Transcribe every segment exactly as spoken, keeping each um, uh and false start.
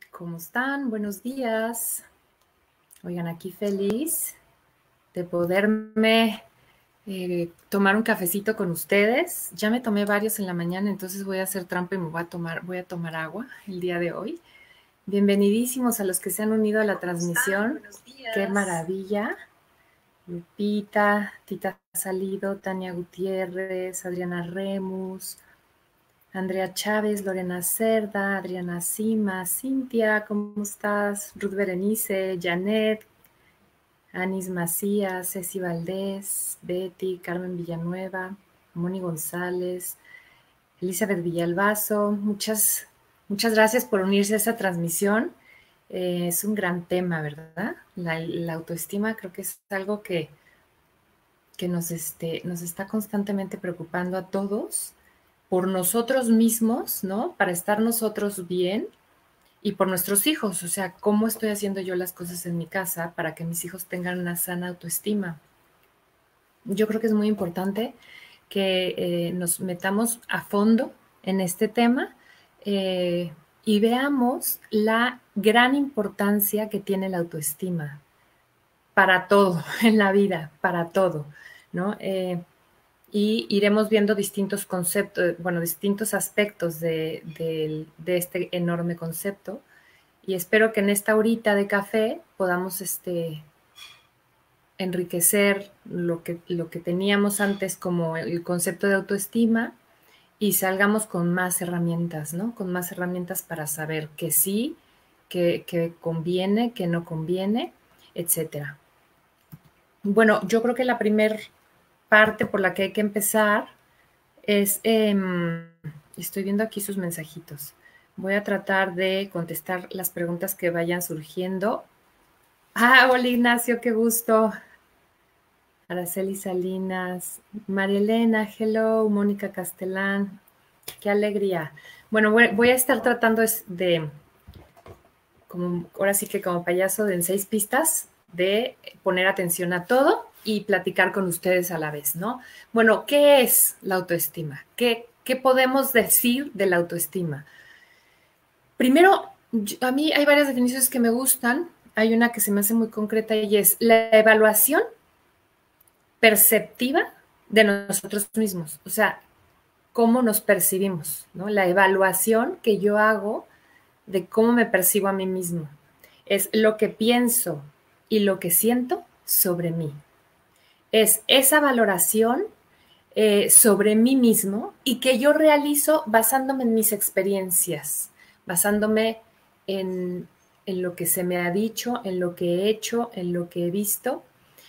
¿Cómo están? Buenos días. Oigan, aquí feliz de poderme eh, tomar un cafecito con ustedes. Ya me tomé varios en la mañana, entonces voy a hacer trampa y me voy a tomar, voy a tomar agua el día de hoy. Bienvenidísimos a los que se han unido a la transmisión. Buenos días. Qué maravilla. Lupita, Tita Salido, Tania Gutiérrez, Adriana Remus, Andrea Chávez, Lorena Cerda, Adriana Sima, Cintia, ¿cómo estás? Ruth Berenice, Janet, Anis Macías, Ceci Valdés, Betty, Carmen Villanueva, Moni González, Elizabeth Villalbazo. Muchas, muchas gracias por unirse a esta transmisión. Eh, es un gran tema, ¿verdad? La, la autoestima creo que es algo que, que nos, este, nos está constantemente preocupando a todos por nosotros mismos, ¿no? Para estar nosotros bien y por nuestros hijos, o sea, cómo estoy haciendo yo las cosas en mi casa para que mis hijos tengan una sana autoestima. Yo creo que es muy importante que eh, nos metamos a fondo en este tema eh, y veamos la gran importancia que tiene la autoestima para todo en la vida, para todo, ¿no? Eh, y iremos viendo distintos conceptos, bueno, distintos aspectos de, de, de este enorme concepto. Y espero que en esta horita de café podamos este, enriquecer lo que, lo que teníamos antes como el concepto de autoestima y salgamos con más herramientas, ¿no? Con más herramientas para saber que sí, que, que conviene, que no conviene, etcétera. Bueno, yo creo que la primera parte por la que hay que empezar es, eh, estoy viendo aquí sus mensajitos. Voy a tratar de contestar las preguntas que vayan surgiendo. Ah, hola Ignacio, qué gusto. Araceli Salinas, María Elena, hello, Mónica Castellán, qué alegría. Bueno, voy a estar tratando de, como, ahora sí que como payaso de en seis pistas, de poner atención a todo y platicar con ustedes a la vez, ¿no? Bueno, ¿qué es la autoestima? ¿Qué, qué podemos decir de la autoestima? Primero, a mí hay varias definiciones que me gustan. Hay una que se me hace muy concreta y es la evaluación perceptiva de nosotros mismos. O sea, cómo nos percibimos, ¿no? La evaluación que yo hago de cómo me percibo a mí mismo. Es lo que pienso y lo que siento sobre mí. Es esa valoración eh, sobre mí mismo y que yo realizo basándome en mis experiencias, basándome en, en lo que se me ha dicho, en lo que he hecho, en lo que he visto.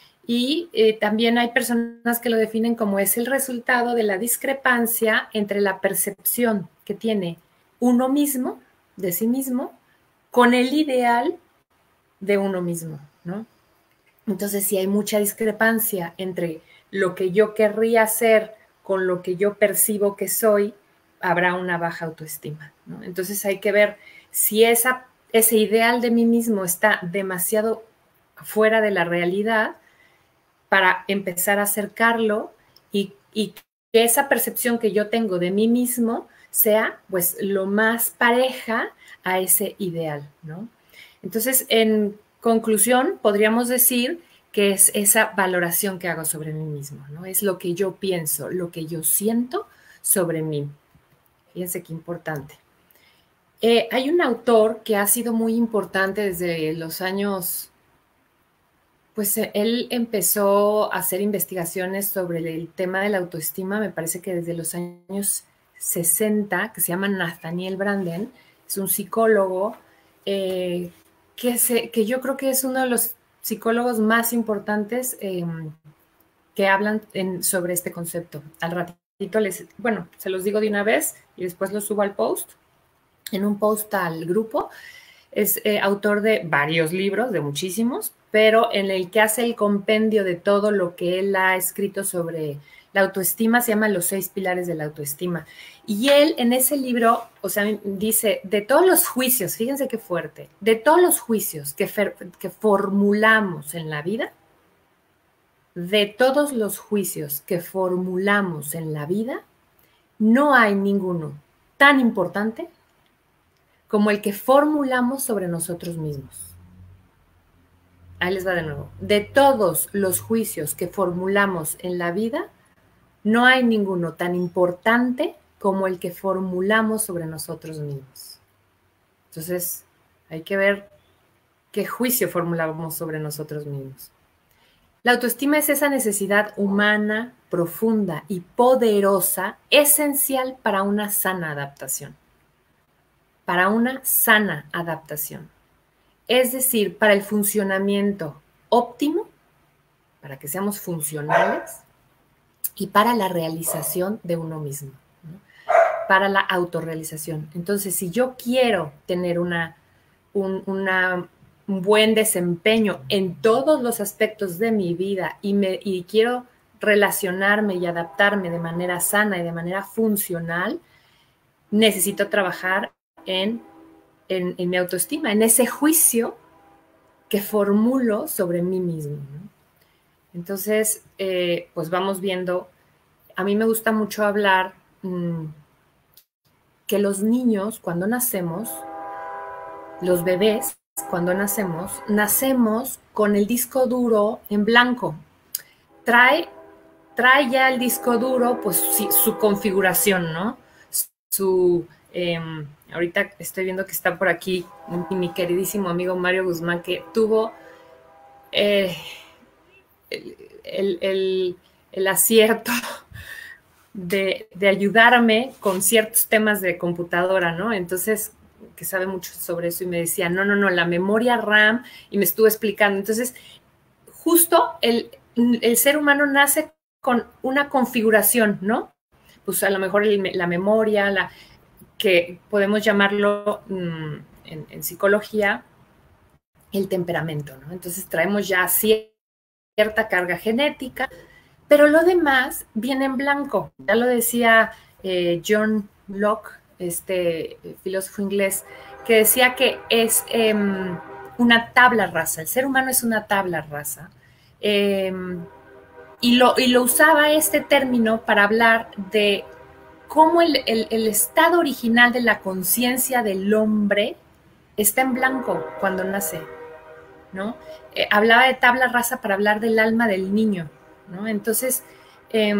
Y eh, también hay personas que lo definen como es el resultado de la discrepancia entre la percepción que tiene uno mismo, de sí mismo, con el ideal de uno mismo, ¿no? Entonces, si hay mucha discrepancia entre lo que yo querría hacer con lo que yo percibo que soy, habrá una baja autoestima, ¿no? Entonces hay que ver si esa, ese ideal de mí mismo está demasiado fuera de la realidad para empezar a acercarlo y, y que esa percepción que yo tengo de mí mismo sea pues lo más pareja a ese ideal, ¿no? Entonces, en conclusión, podríamos decir que es esa valoración que hago sobre mí mismo, ¿no? Es lo que yo pienso, lo que yo siento sobre mí. Fíjense qué importante. Eh, hay un autor que ha sido muy importante desde los años, pues él empezó a hacer investigaciones sobre el tema de la autoestima, me parece que desde los años sesenta, que se llama Nathaniel Branden, es un psicólogo eh, que, se, que yo creo que es uno de los psicólogos más importantes eh, que hablan en, sobre este concepto. Al ratito les, bueno, se los digo de una vez y después lo subo al post, en un post al grupo. Es eh, autor de varios libros, de muchísimos, pero en el que hace el compendio de todo lo que él ha escrito sobre la autoestima, se llama Los seis pilares de la autoestima. Y él en ese libro, o sea, dice, de todos los juicios, fíjense qué fuerte, de todos los juicios que, que formulamos en la vida, de todos los juicios que formulamos en la vida, no hay ninguno tan importante como el que formulamos sobre nosotros mismos. Ahí les va de nuevo. De todos los juicios que formulamos en la vida, no hay ninguno tan importante como el que formulamos sobre nosotros mismos. Entonces, hay que ver qué juicio formulamos sobre nosotros mismos. La autoestima es esa necesidad humana, profunda y poderosa, esencial para una sana adaptación. Para una sana adaptación. Es decir, para el funcionamiento óptimo, para que seamos funcionales, y para la realización de uno mismo, ¿no? Para la autorrealización. Entonces, si yo quiero tener una, un, una, un buen desempeño en todos los aspectos de mi vida y, me, y quiero relacionarme y adaptarme de manera sana y de manera funcional, necesito trabajar en En, en mi autoestima, en ese juicio que formulo sobre mí mismo, ¿no? Entonces, eh, pues vamos viendo, a mí me gusta mucho hablar mmm, que los niños cuando nacemos, los bebés cuando nacemos, nacemos con el disco duro en blanco. Trae, trae ya el disco duro, pues sí, su configuración, ¿no? Su... Eh, ahorita estoy viendo que está por aquí mi queridísimo amigo Mario Guzmán, que tuvo eh, el, el, el, el acierto de, de ayudarme con ciertos temas de computadora, ¿no? Entonces, que sabe mucho sobre eso y me decía, no, no, no, la memoria RAM, y me estuvo explicando. Entonces, justo el, el ser humano nace con una configuración, ¿no? Pues a lo mejor el, la memoria, la... que podemos llamarlo mmm, en, en psicología el temperamento, ¿no? Entonces traemos ya cierta carga genética, pero lo demás viene en blanco. Ya lo decía eh, John Locke, este filósofo inglés, que decía que es eh, una tabla rasa. El ser humano es una tabla rasa. Eh, y, lo, y lo usaba este término para hablar de cómo el, el, el estado original de la conciencia del hombre está en blanco cuando nace, ¿no? Eh, hablaba de tabla rasa para hablar del alma del niño, ¿no? Entonces, eh,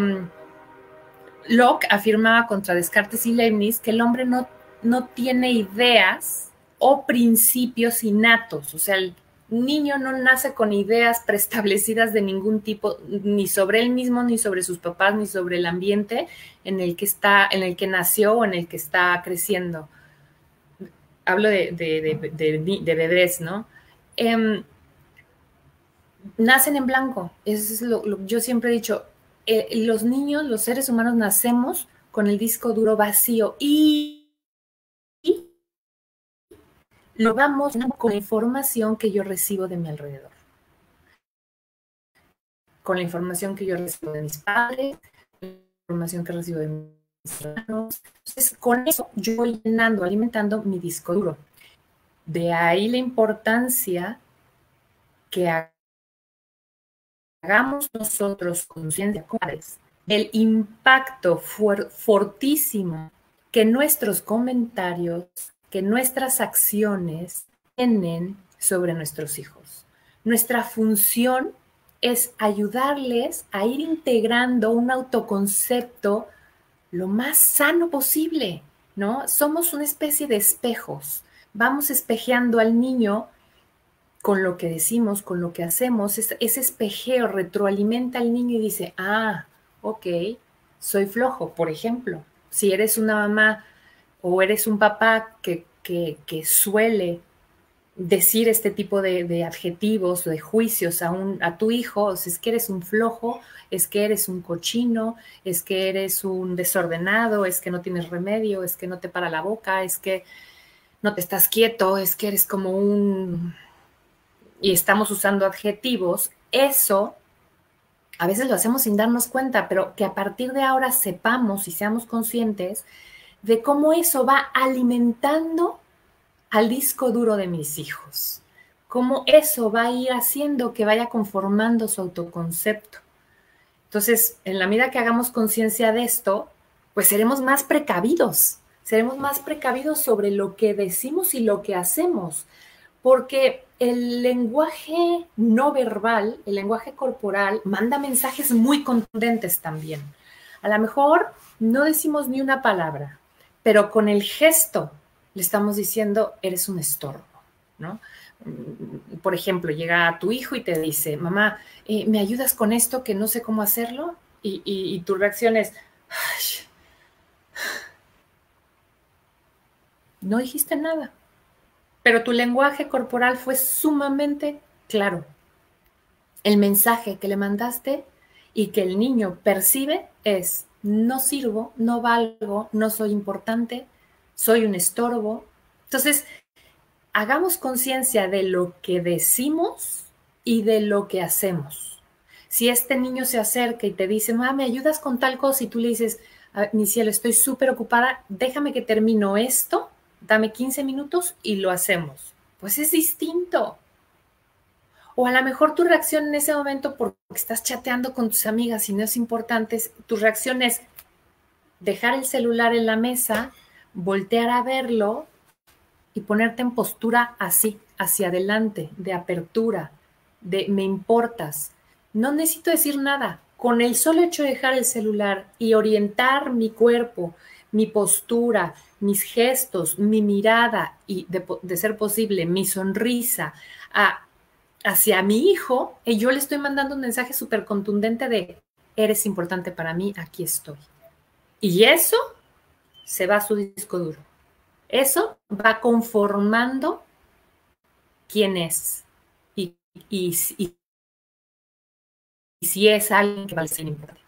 Locke afirmaba contra Descartes y Leibniz que el hombre no, no tiene ideas o principios innatos, o sea, el niño no nace con ideas preestablecidas de ningún tipo, ni sobre él mismo, ni sobre sus papás, ni sobre el ambiente en el que está, en el que nació o en el que está creciendo. Hablo de, de, de, de, de bebés, ¿no? Eh, nacen en blanco. Eso es lo, lo yo siempre he dicho. Eh, los niños, los seres humanos, nacemos con el disco duro vacío y, y lo vamos con la información que yo recibo de mi alrededor. Con la información que yo recibo de mis padres, con la información que recibo de mis hermanos. Entonces, con eso yo voy llenando, alimentando mi disco duro. De ahí la importancia que hagamos nosotros conciencia del impacto for, fortísimo que nuestros comentarios, que nuestras acciones tienen sobre nuestros hijos. Nuestra función es ayudarles a ir integrando un autoconcepto lo más sano posible, ¿no? Somos una especie de espejos. Vamos espejeando al niño con lo que decimos, con lo que hacemos. Ese espejeo retroalimenta al niño y dice, ah, ok, soy flojo, por ejemplo. Si eres una mamá o eres un papá que, que, que suele decir este tipo de, de adjetivos, de juicios a, un, a tu hijo, o sea, es que eres un flojo, es que eres un cochino, es que eres un desordenado, es que no tienes remedio, es que no te para la boca, es que no te estás quieto, es que eres como un... y estamos usando adjetivos, eso a veces lo hacemos sin darnos cuenta, pero que a partir de ahora sepamos y seamos conscientes de cómo eso va alimentando al disco duro de mis hijos, cómo eso va a ir haciendo que vaya conformando su autoconcepto. Entonces, en la medida que hagamos conciencia de esto, pues seremos más precavidos, seremos más precavidos sobre lo que decimos y lo que hacemos, porque el lenguaje no verbal, el lenguaje corporal, manda mensajes muy contundentes también. A lo mejor no decimos ni una palabra, pero con el gesto le estamos diciendo, eres un estorbo, ¿no? Por ejemplo, llega tu hijo y te dice, mamá, eh, ¿me ayudas con esto que no sé cómo hacerlo? Y, y, y tu reacción es, ay, no dijiste nada, pero tu lenguaje corporal fue sumamente claro. El mensaje que le mandaste y que el niño percibe es, no sirvo, no valgo, no soy importante, soy un estorbo. Entonces, hagamos conciencia de lo que decimos y de lo que hacemos. Si este niño se acerca y te dice, mamá, ¿me ayudas con tal cosa? Y tú le dices, mi cielo, estoy súper ocupada, déjame que termino esto, dame quince minutos y lo hacemos. Pues es distinto. O a lo mejor tu reacción en ese momento, porque estás chateando con tus amigas y no es importante, tu reacción es dejar el celular en la mesa, voltear a verlo y ponerte en postura así, hacia adelante, de apertura, de me importas. No necesito decir nada. Con el solo hecho de dejar el celular y orientar mi cuerpo, mi postura, mis gestos, mi mirada y, de, de ser posible, mi sonrisa a, hacia mi hijo, y yo le estoy mandando un mensaje súper contundente de eres importante para mí, aquí estoy. Y eso se va a su disco duro. Eso va conformando quién es y, y, y, y si es alguien que vale ser importante.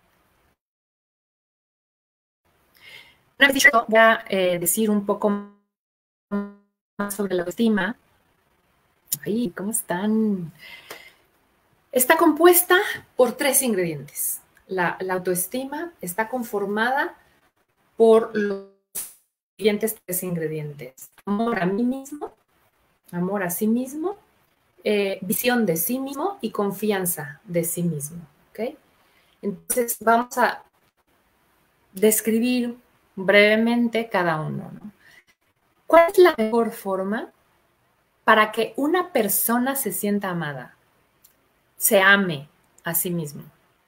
Una vez dicho, voy a eh, decir un poco más sobre la autoestima. Ay, ¿cómo están? Está compuesta por tres ingredientes. La, la autoestima está conformada por los siguientes tres ingredientes. Amor a mí mismo, amor a sí mismo, eh, visión de sí mismo y confianza de sí mismo. ¿Okay? Entonces vamos a describir brevemente cada uno, ¿no? ¿Cuál es la mejor forma para que una persona se sienta amada? Se ame a sí mismo.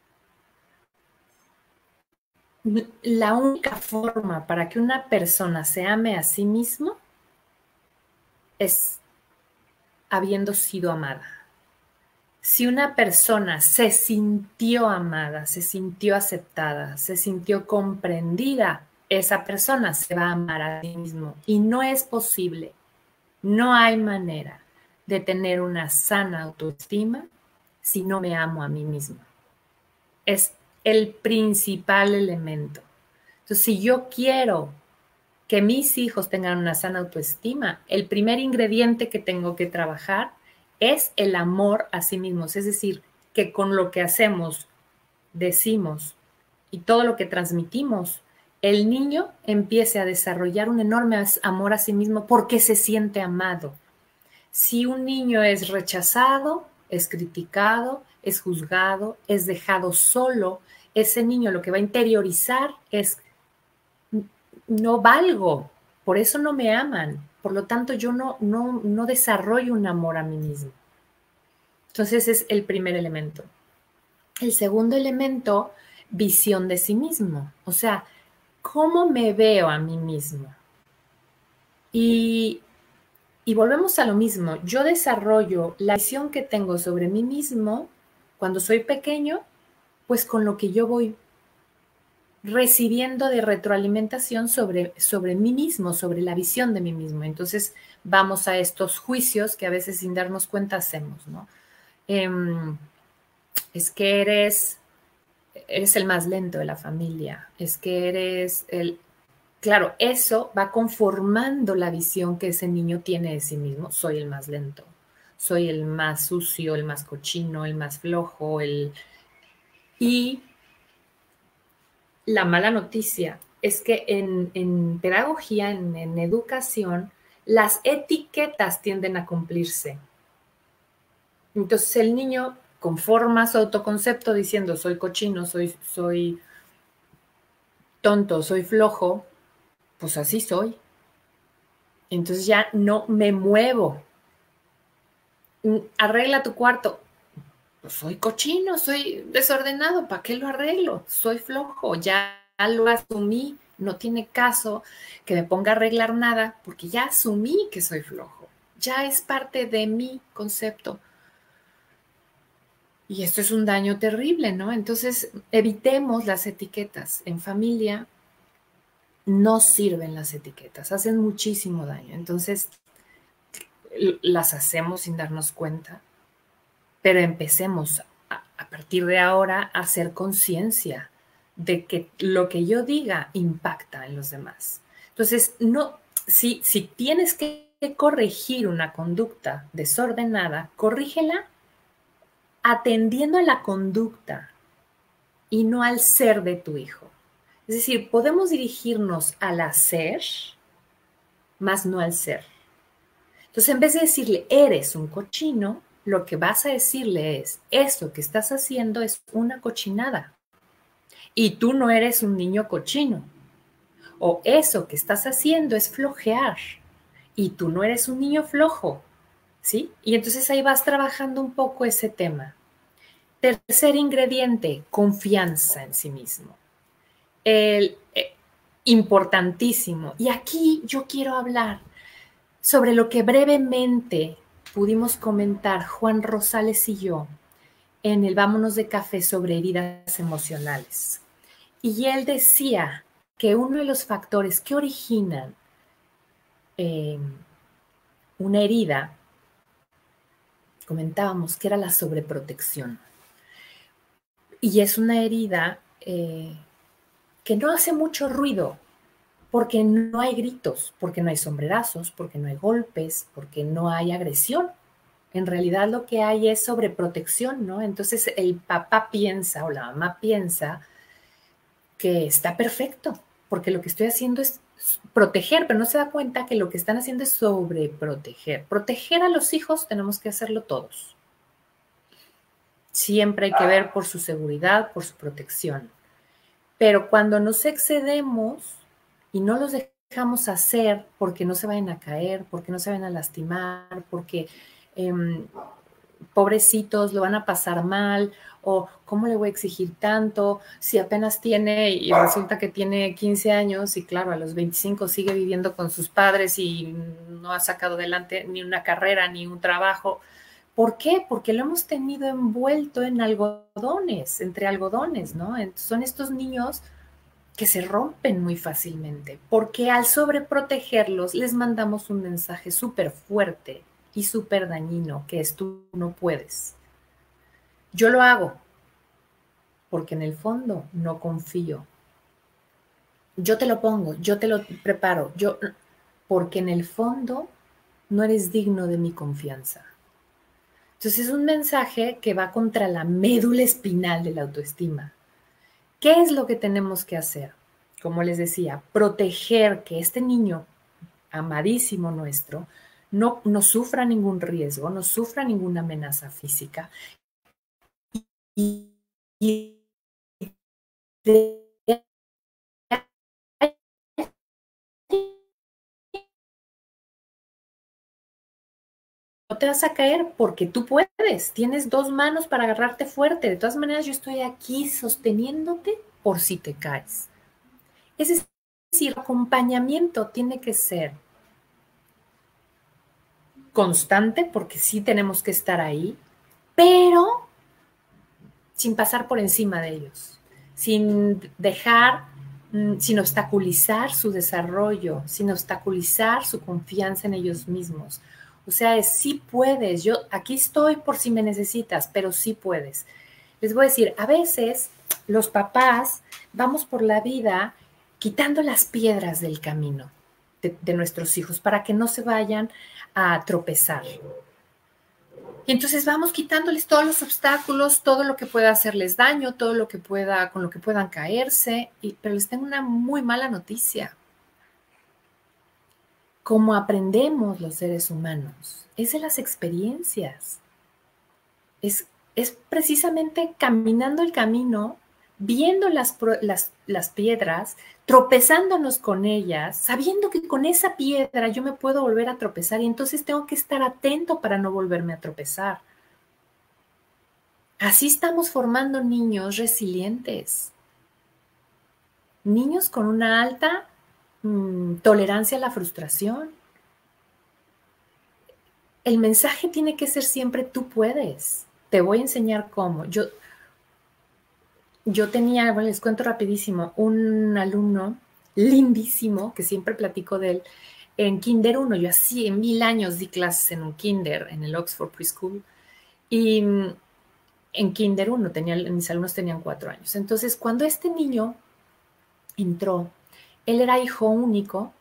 La única forma para que una persona se ame a sí mismo es habiendo sido amada. Si una persona se sintió amada, se sintió aceptada, se sintió comprendida, esa persona se va a amar a sí mismo. Y no es posible, no hay manera de tener una sana autoestima si no me amo a mí mismo. Es el principal elemento. Entonces, si yo quiero que mis hijos tengan una sana autoestima, el primer ingrediente que tengo que trabajar es el amor a sí mismos. Es decir, que con lo que hacemos, decimos y todo lo que transmitimos, el niño empiece a desarrollar un enorme amor a sí mismo porque se siente amado. Si un niño es rechazado, es criticado, es juzgado, es dejado solo, ese niño lo que va a interiorizar es no valgo, por eso no me aman, por lo tanto yo no, no, no desarrollo un amor a mí mismo. Entonces es el primer elemento. El segundo elemento, visión de sí mismo, o sea, ¿cómo me veo a mí mismo? Y, y volvemos a lo mismo, yo desarrollo la visión que tengo sobre mí mismo cuando soy pequeño, pues con lo que yo voy recibiendo de retroalimentación sobre, sobre mí mismo, sobre la visión de mí mismo. Entonces vamos a estos juicios que a veces sin darnos cuenta hacemos, ¿no? Eh, es que eres, eres el más lento de la familia, es que eres el... Claro, eso va conformando la visión que ese niño tiene de sí mismo. Soy el más lento, soy el más sucio, el más cochino, el más flojo, el... Y la mala noticia es que en, en pedagogía, en, en educación, las etiquetas tienden a cumplirse. Entonces el niño conforma su autoconcepto diciendo soy cochino, soy, soy tonto, soy flojo, pues así soy. Entonces ya no me muevo. Arregla tu cuarto. Pues soy cochino, soy desordenado, ¿para qué lo arreglo? Soy flojo, ya lo asumí, no tiene caso que me ponga a arreglar nada porque ya asumí que soy flojo, ya es parte de mi concepto. Y esto es un daño terrible, ¿no? Entonces, evitemos las etiquetas. En familia no sirven las etiquetas, hacen muchísimo daño. Entonces, las hacemos sin darnos cuenta, pero empecemos a, a partir de ahora a hacer conciencia de que lo que yo diga impacta en los demás. Entonces, no, si, si tienes que corregir una conducta desordenada, corrígela atendiendo a la conducta y no al ser de tu hijo. Es decir, podemos dirigirnos al hacer, más no al ser. Entonces, en vez de decirle, eres un cochino, lo que vas a decirle es, esto que estás haciendo es una cochinada y tú no eres un niño cochino. O eso que estás haciendo es flojear y tú no eres un niño flojo, ¿sí? Y entonces ahí vas trabajando un poco ese tema. Tercer ingrediente, confianza en sí mismo. El, eh, importantísimo. Y aquí yo quiero hablar sobre lo que brevemente pudimos comentar Juan Rosales y yo en el Vámonos de Café sobre heridas emocionales. Y él decía que uno de los factores que originan eh, una herida, comentábamos que era la sobreprotección. Y es una herida eh, que no hace mucho ruido, porque no hay gritos, porque no hay sombrerazos, porque no hay golpes, porque no hay agresión. En realidad lo que hay es sobreprotección, ¿no? Entonces el papá piensa o la mamá piensa que está perfecto, porque lo que estoy haciendo es proteger, pero no se da cuenta que lo que están haciendo es sobreproteger. Proteger a los hijos tenemos que hacerlo todos. Siempre hay que ver por su seguridad, por su protección. Pero cuando nos excedemos y no los dejamos hacer porque no se vayan a caer, porque no se vayan a lastimar, porque eh, pobrecitos lo van a pasar mal, o cómo le voy a exigir tanto, si apenas tiene y resulta que tiene quince años y claro, a los veinticinco sigue viviendo con sus padres y no ha sacado adelante ni una carrera ni un trabajo. ¿Por qué? Porque lo hemos tenido envuelto en algodones, entre algodones, ¿no? Son estos niños que se rompen muy fácilmente, porque al sobreprotegerlos les mandamos un mensaje súper fuerte y súper dañino, que es tú no puedes. Yo lo hago porque en el fondo no confío. Yo te lo pongo, yo te lo preparo, yo, porque en el fondo no eres digno de mi confianza. Entonces es un mensaje que va contra la médula espinal de la autoestima. ¿Qué es lo que tenemos que hacer? Como les decía, proteger que este niño amadísimo nuestro no, no sufra ningún riesgo, no sufra ninguna amenaza física y, y de, no te vas a caer porque tú puedes, tienes dos manos para agarrarte fuerte. De todas maneras, yo estoy aquí sosteniéndote por si te caes. Es decir, el acompañamiento tiene que ser constante porque sí tenemos que estar ahí, pero sin pasar por encima de ellos, sin dejar, sin obstaculizar su desarrollo, sin obstaculizar su confianza en ellos mismos. O sea, es sí puedes, yo aquí estoy por si me necesitas, pero sí puedes. Les voy a decir, a veces los papás vamos por la vida quitando las piedras del camino de, de nuestros hijos para que no se vayan a tropezar. Y entonces vamos quitándoles todos los obstáculos, todo lo que pueda hacerles daño, todo lo que pueda, con lo que puedan caerse, y, pero les tengo una muy mala noticia. Como aprendemos los seres humanos, es de las experiencias. Es, es precisamente caminando el camino viendo las, las, las piedras, tropezándonos con ellas, sabiendo que con esa piedra yo me puedo volver a tropezar y entonces tengo que estar atento para no volverme a tropezar. Así estamos formando niños resilientes, niños con una alta mmm, tolerancia a la frustración. El mensaje tiene que ser siempre tú puedes. Te voy a enseñar cómo. Yo, yo tenía, bueno, les cuento rapidísimo, un alumno lindísimo, que siempre platico de él, en Kinder uno. Yo así en mil años di clases en un Kinder, en el Oxford Preschool, y en Kinder uno, tenía, mis alumnos tenían cuatro años. Entonces, cuando este niño entró, él era hijo único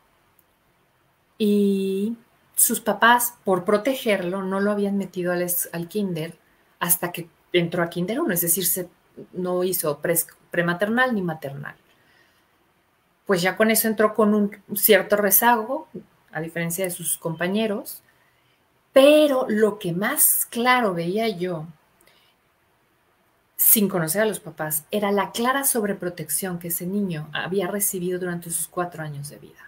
y sus papás, por protegerlo, no lo habían metido al, al Kinder hasta que entró a Kinder uno, es decir, se, no hizo pre, prematernal ni maternal. Pues ya con eso entró con un cierto rezago, a diferencia de sus compañeros, pero lo que más claro veía yo, sin conocer a los papás, era la clara sobreprotección que ese niño había recibido durante sus cuatro años de vida.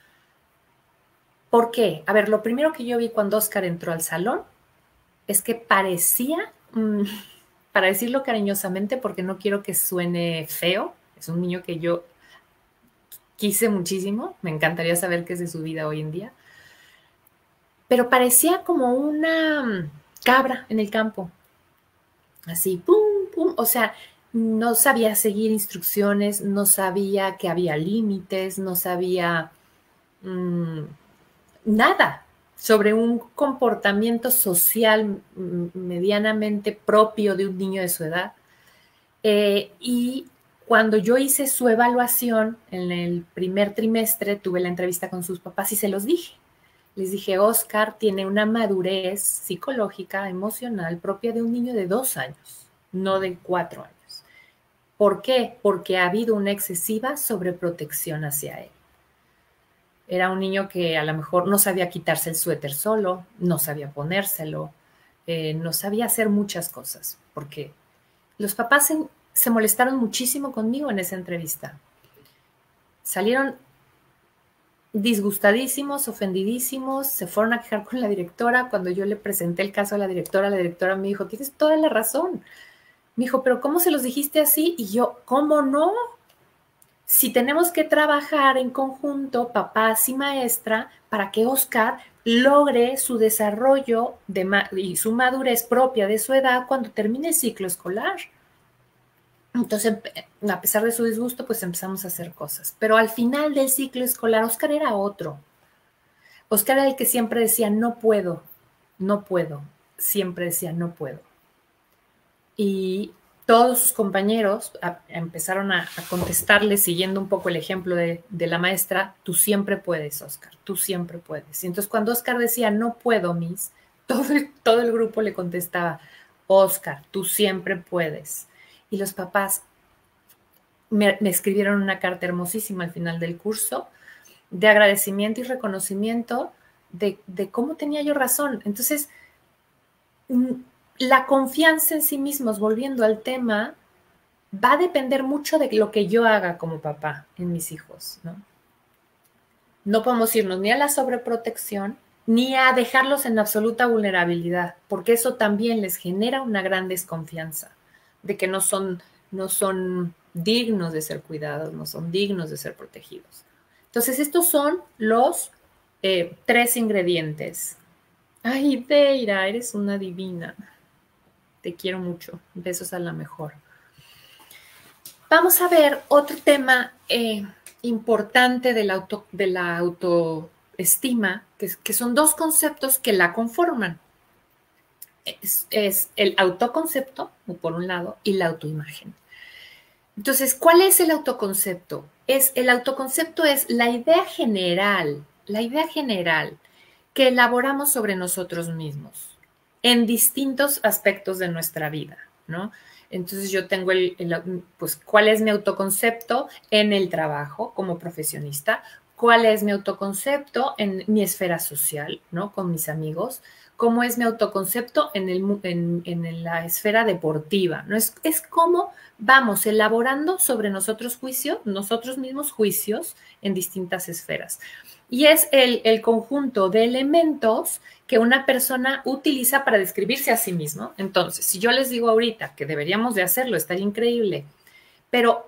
¿Por qué? A ver, lo primero que yo vi cuando Oscar entró al salón es que parecía, mmm, para decirlo cariñosamente, porque no quiero que suene feo, es un niño que yo quise muchísimo, me encantaría saber qué es de su vida hoy en día, pero parecía como una cabra en el campo, así, pum, pum, o sea, no sabía seguir instrucciones, no sabía que había límites, no sabía mmm, nada sobre un comportamiento social medianamente propio de un niño de su edad. Eh, y cuando yo hice su evaluación en el primer trimestre, tuve la entrevista con sus papás y se los dije. Les dije, Oscar tiene una madurez psicológica, emocional, propia de un niño de dos años, no de cuatro años. ¿Por qué? Porque ha habido una excesiva sobreprotección hacia él. Era un niño que a lo mejor no sabía quitarse el suéter solo, no sabía ponérselo, eh, no sabía hacer muchas cosas, porque los papás se, se molestaron muchísimo conmigo en esa entrevista. Salieron disgustadísimos, ofendidísimos, se fueron a quejar con la directora. Cuando yo le presenté el caso a la directora, la directora me dijo, tienes toda la razón. Me dijo, pero ¿cómo se los dijiste así? Y yo, ¿cómo no? Si tenemos que trabajar en conjunto, papás y maestra, para que Oscar logre su desarrollo de y su madurez propia de su edad cuando termine el ciclo escolar. Entonces, a pesar de su disgusto, pues empezamos a hacer cosas. Pero al final del ciclo escolar, Oscar era otro. Oscar era el que siempre decía, no puedo, no puedo. Siempre decía, no puedo. Y todos sus compañeros a, a empezaron a, a contestarle siguiendo un poco el ejemplo de, de la maestra, tú siempre puedes, Oscar, tú siempre puedes. Y entonces cuando Oscar decía, no puedo, Miss, todo el, todo el grupo le contestaba, Oscar, tú siempre puedes. Y los papás me, me escribieron una carta hermosísima al final del curso de agradecimiento y reconocimiento de, de cómo tenía yo razón. Entonces, la confianza en sí mismos, volviendo al tema, va a depender mucho de lo que yo haga como papá en mis hijos, ¿no? No podemos irnos ni a la sobreprotección, ni a dejarlos en absoluta vulnerabilidad, porque eso también les genera una gran desconfianza de que no son, no son dignos de ser cuidados, no son dignos de ser protegidos. Entonces, estos son los eh, tres ingredientes. Ay, Deira, eres una divina. Te quiero mucho. Besos a la mejor. Vamos a ver otro tema eh, importante de la, auto, de la autoestima, que, que son dos conceptos que la conforman. Es, es el autoconcepto, por un lado, y la autoimagen. Entonces, ¿cuál es el autoconcepto? Es, el autoconcepto es la idea general, la idea general que elaboramos sobre nosotros mismos en distintos aspectos de nuestra vida, ¿no? Entonces yo tengo el, el, pues, ¿cuál es mi autoconcepto en el trabajo como profesionista? cuál es mi autoconcepto en mi esfera social, ¿no? Con mis amigos, cómo es mi autoconcepto en, el, en, en la esfera deportiva, ¿no? Es, es cómo vamos elaborando sobre nosotros juicios, nosotros mismos juicios en distintas esferas. Y es el, el conjunto de elementos que una persona utiliza para describirse a sí mismo. Entonces, si yo les digo ahorita que deberíamos de hacerlo, estaría increíble, pero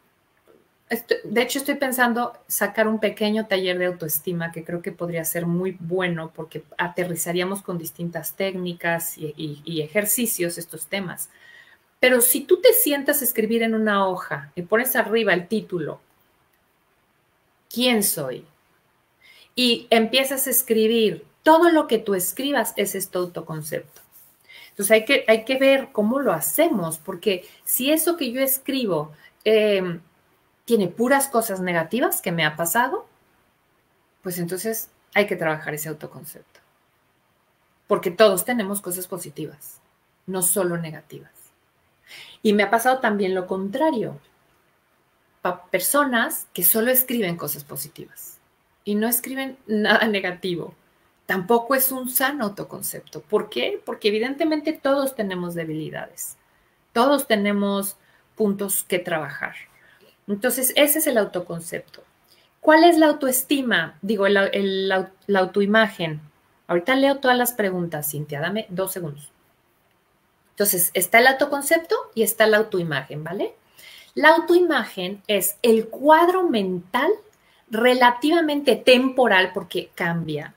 de hecho estoy pensando sacar un pequeño taller de autoestima que creo que podría ser muy bueno porque aterrizaríamos con distintas técnicas y, y, y ejercicios estos temas. Pero si tú te sientas a escribir en una hoja y pones arriba el título, ¿quién soy? Y empiezas a escribir, todo lo que tú escribas es este autoconcepto. Entonces hay que, hay que ver cómo lo hacemos, porque si eso que yo escribo eh, tiene puras cosas negativas que me ha pasado, pues entonces hay que trabajar ese autoconcepto. Porque todos tenemos cosas positivas, no solo negativas. Y me ha pasado también lo contrario. Pa- personas que solo escriben cosas positivas y no escriben nada negativo. Tampoco es un sano autoconcepto. ¿Por qué? Porque evidentemente todos tenemos debilidades. Todos tenemos puntos que trabajar. Entonces, ese es el autoconcepto. ¿Cuál es la autoestima? Digo, el, el, la, la autoimagen. Ahorita leo todas las preguntas, Cintia. Dame dos segundos. Entonces, está el autoconcepto y está la autoimagen, ¿vale? La autoimagen es el cuadro mental relativamente temporal, porque cambia,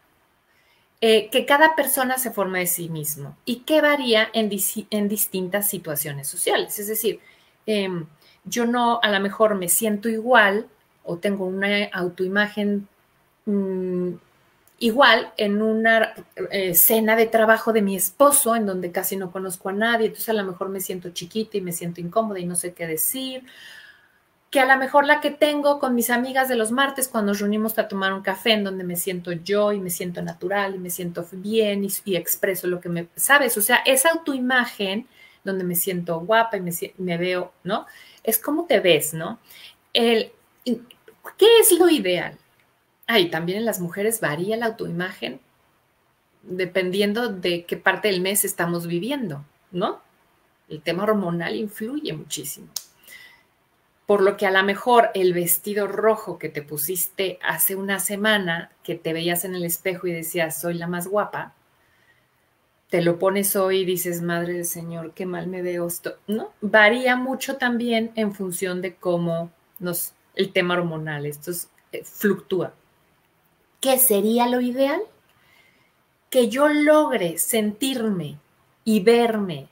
eh, que cada persona se forma de sí mismo y que varía en, en distintas situaciones sociales. Es decir, eh, yo no a lo mejor me siento igual o tengo una autoimagen mmm, igual en una eh, cena de trabajo de mi esposo, en donde casi no conozco a nadie, entonces a lo mejor me siento chiquita y me siento incómoda y no sé qué decir, que a lo mejor la que tengo con mis amigas de los martes cuando nos reunimos a tomar un café en donde me siento yo y me siento natural y me siento bien y, y expreso lo que me, ¿sabes? O sea, esa autoimagen donde me siento guapa y me, me veo, ¿no? Es como te ves, ¿no? El, ¿qué es lo ideal? Ay, también en las mujeres varía la autoimagen dependiendo de qué parte del mes estamos viviendo, ¿no? El tema hormonal influye muchísimo. Por lo que a lo mejor el vestido rojo que te pusiste hace una semana, que te veías en el espejo y decías, soy la más guapa, te lo pones hoy y dices, madre del Señor, qué mal me veo esto, ¿no? Varía mucho también en función de cómo nos, el tema hormonal, esto es, eh, fluctúa. ¿Qué sería lo ideal? Que yo logre sentirme y verme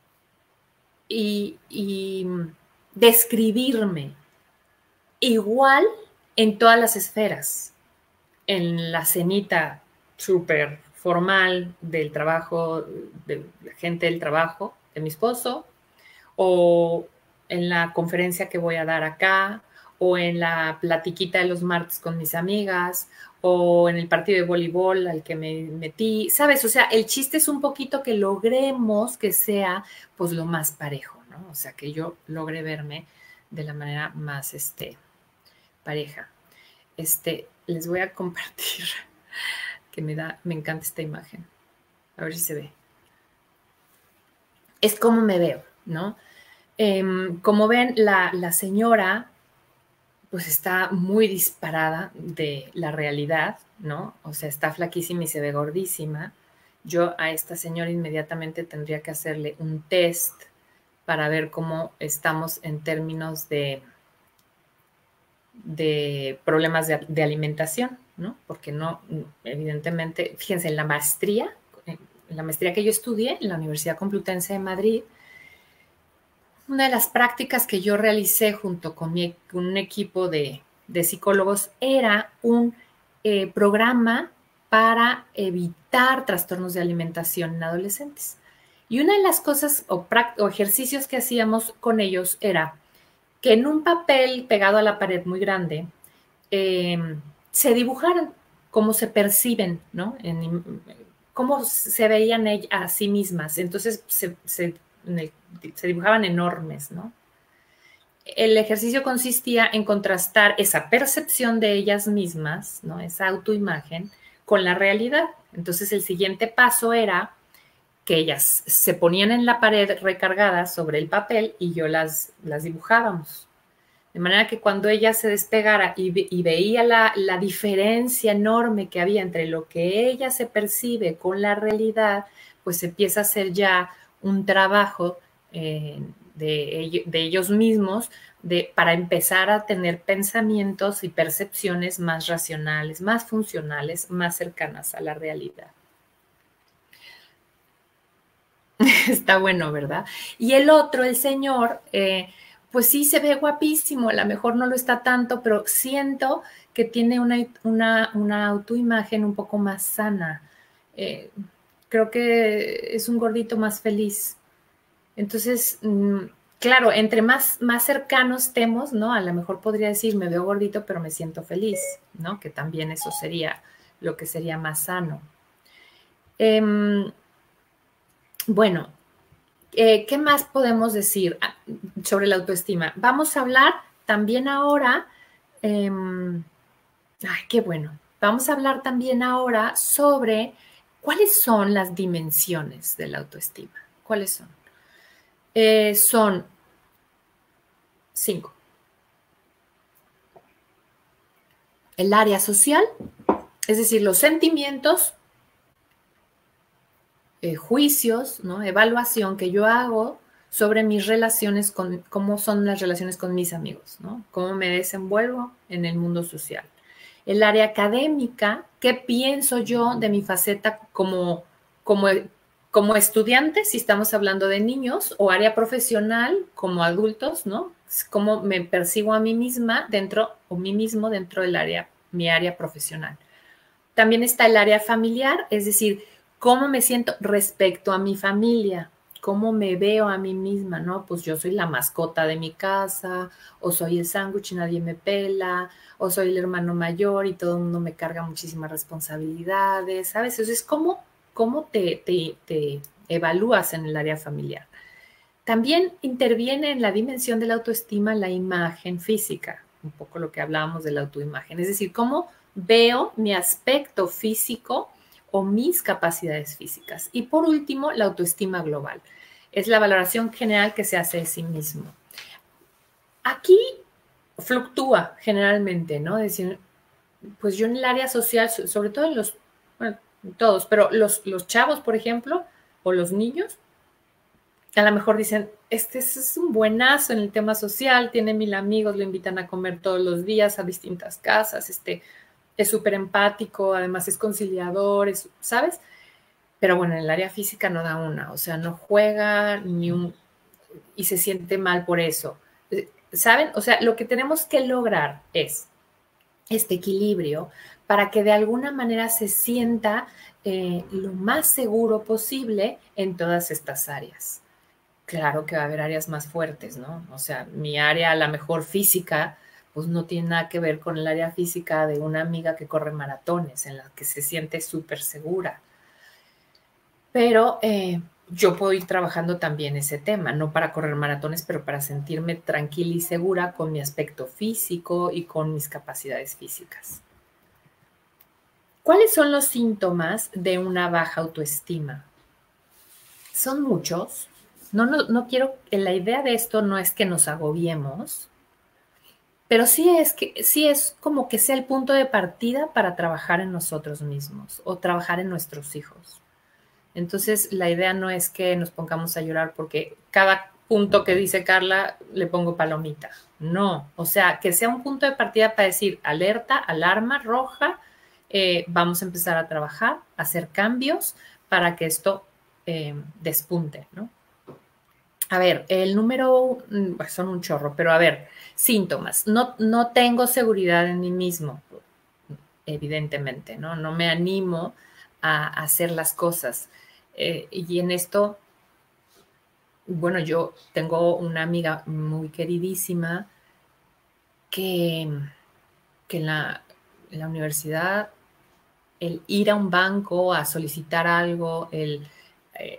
y, y describirme igual en todas las esferas. En la cenita súper formal del trabajo, de la gente del trabajo, de mi esposo, o en la conferencia que voy a dar acá, o en la platiquita de los martes con mis amigas, o en el partido de voleibol al que me metí, ¿sabes? O sea, el chiste es un poquito que logremos que sea, pues, lo más parejo, ¿no? O sea, que yo logre verme de la manera más, este, pareja. Este, les voy a compartir, que me da, me encanta esta imagen. A ver si se ve. Es como me veo, ¿no? Eh, como ven, la, la señora pues está muy disparada de la realidad, ¿no? O sea, está flaquísima y se ve gordísima. Yo a esta señora inmediatamente tendría que hacerle un test para ver cómo estamos en términos de, de problemas de, de alimentación, ¿no? Porque no, evidentemente, fíjense, en la maestría, en la maestría que yo estudié en la Universidad Complutense de Madrid, una de las prácticas que yo realicé junto con, mi, con un equipo de, de psicólogos era un eh, programa para evitar trastornos de alimentación en adolescentes. Y una de las cosas o, o ejercicios que hacíamos con ellos era que en un papel pegado a la pared muy grande eh, se dibujaran cómo se perciben, ¿no? En, cómo se veían a sí mismas. Entonces se, se, el, se dibujaban enormes, ¿no? el ejercicio consistía en contrastar esa percepción de ellas mismas, ¿no? Esa autoimagen, con la realidad. Entonces el siguiente paso era que ellas se ponían en la pared recargadas sobre el papel y yo las, las dibujábamos. De manera que cuando ella se despegara y, ve, y veía la, la diferencia enorme que había entre lo que ella se percibe con la realidad, pues empieza a ser ya un trabajo eh, de, de ellos mismos de, para empezar a tener pensamientos y percepciones más racionales, más funcionales, más cercanas a la realidad. Está bueno, ¿verdad? Y el otro, el señor, eh, pues sí se ve guapísimo, a lo mejor no lo está tanto, pero siento que tiene una, una, una autoimagen un poco más sana. Eh, creo que es un gordito más feliz. Entonces, mmm, claro, entre más, más cercanos estemos, ¿no? A lo mejor podría decir, me veo gordito, pero me siento feliz, ¿no? Que también eso sería lo que sería más sano. Eh, bueno, Eh, ¿qué más podemos decir sobre la autoestima? Vamos a hablar también ahora, eh, ay, qué bueno, vamos a hablar también ahora sobre cuáles son las dimensiones de la autoestima. ¿Cuáles son? Eh, son cinco. El área social, es decir, los sentimientos, eh, juicios, ¿no? Evaluación que yo hago sobre mis relaciones con, cómo son las relaciones con mis amigos, ¿no? Cómo me desenvuelvo en el mundo social. El área académica, qué pienso yo de mi faceta como, como, como estudiante, si estamos hablando de niños, o área profesional como adultos, ¿no? Cómo me percibo a mí misma dentro, o mí mismo dentro del área, mi área profesional. También está el área familiar, es decir, cómo me siento respecto a mi familia, cómo me veo a mí misma, ¿no? Pues yo soy la mascota de mi casa, o soy el sándwich y nadie me pela, o soy el hermano mayor y todo el mundo me carga muchísimas responsabilidades, ¿sabes? Entonces, ¿cómo, cómo te, te, te evalúas en el área familiar? También interviene en la dimensión de la autoestima la imagen física, un poco lo que hablábamos de la autoimagen, es decir, cómo veo mi aspecto físico o mis capacidades físicas. Y por último, la autoestima global. Es la valoración general que se hace de sí mismo. Aquí fluctúa generalmente, ¿no? Es decir, pues yo en el área social, sobre todo en los, bueno, todos, pero los, los chavos, por ejemplo, o los niños, a lo mejor dicen, este es un buenazo en el tema social, tiene mil amigos, lo invitan a comer todos los días a distintas casas, este, es súper empático, además es conciliador, es, ¿sabes? Pero bueno, en el área física no da una, o sea, no juega ni un, y se siente mal por eso. ¿Saben? O sea, lo que tenemos que lograr es este equilibrio para que de alguna manera se sienta eh, lo más seguro posible en todas estas áreas. Claro que va a haber áreas más fuertes, ¿no? O sea, mi área, a la mejor física, pues no tiene nada que ver con el área física de una amiga que corre maratones, en la que se siente súper segura. Pero eh, yo puedo ir trabajando también ese tema, no para correr maratones, pero para sentirme tranquila y segura con mi aspecto físico y con mis capacidades físicas. ¿Cuáles son los síntomas de una baja autoestima? Son muchos. No, no, no quiero, la idea de esto no es que nos agobiemos, pero sí es que sí es como que sea el punto de partida para trabajar en nosotros mismos o trabajar en nuestros hijos. Entonces, la idea no es que nos pongamos a llorar porque cada punto que dice Carla le pongo palomita. No, o sea, que sea un punto de partida para decir alerta, alarma roja, eh, vamos a empezar a trabajar, a hacer cambios para que esto eh, despunte, ¿no? A ver, el número, pues son un chorro, pero a ver, síntomas. No, no tengo seguridad en mí mismo, evidentemente, ¿no? No me animo a, a hacer las cosas. Eh, y en esto, bueno, yo tengo una amiga muy queridísima que, que en, la, en la universidad, el ir a un banco a solicitar algo, el... Eh,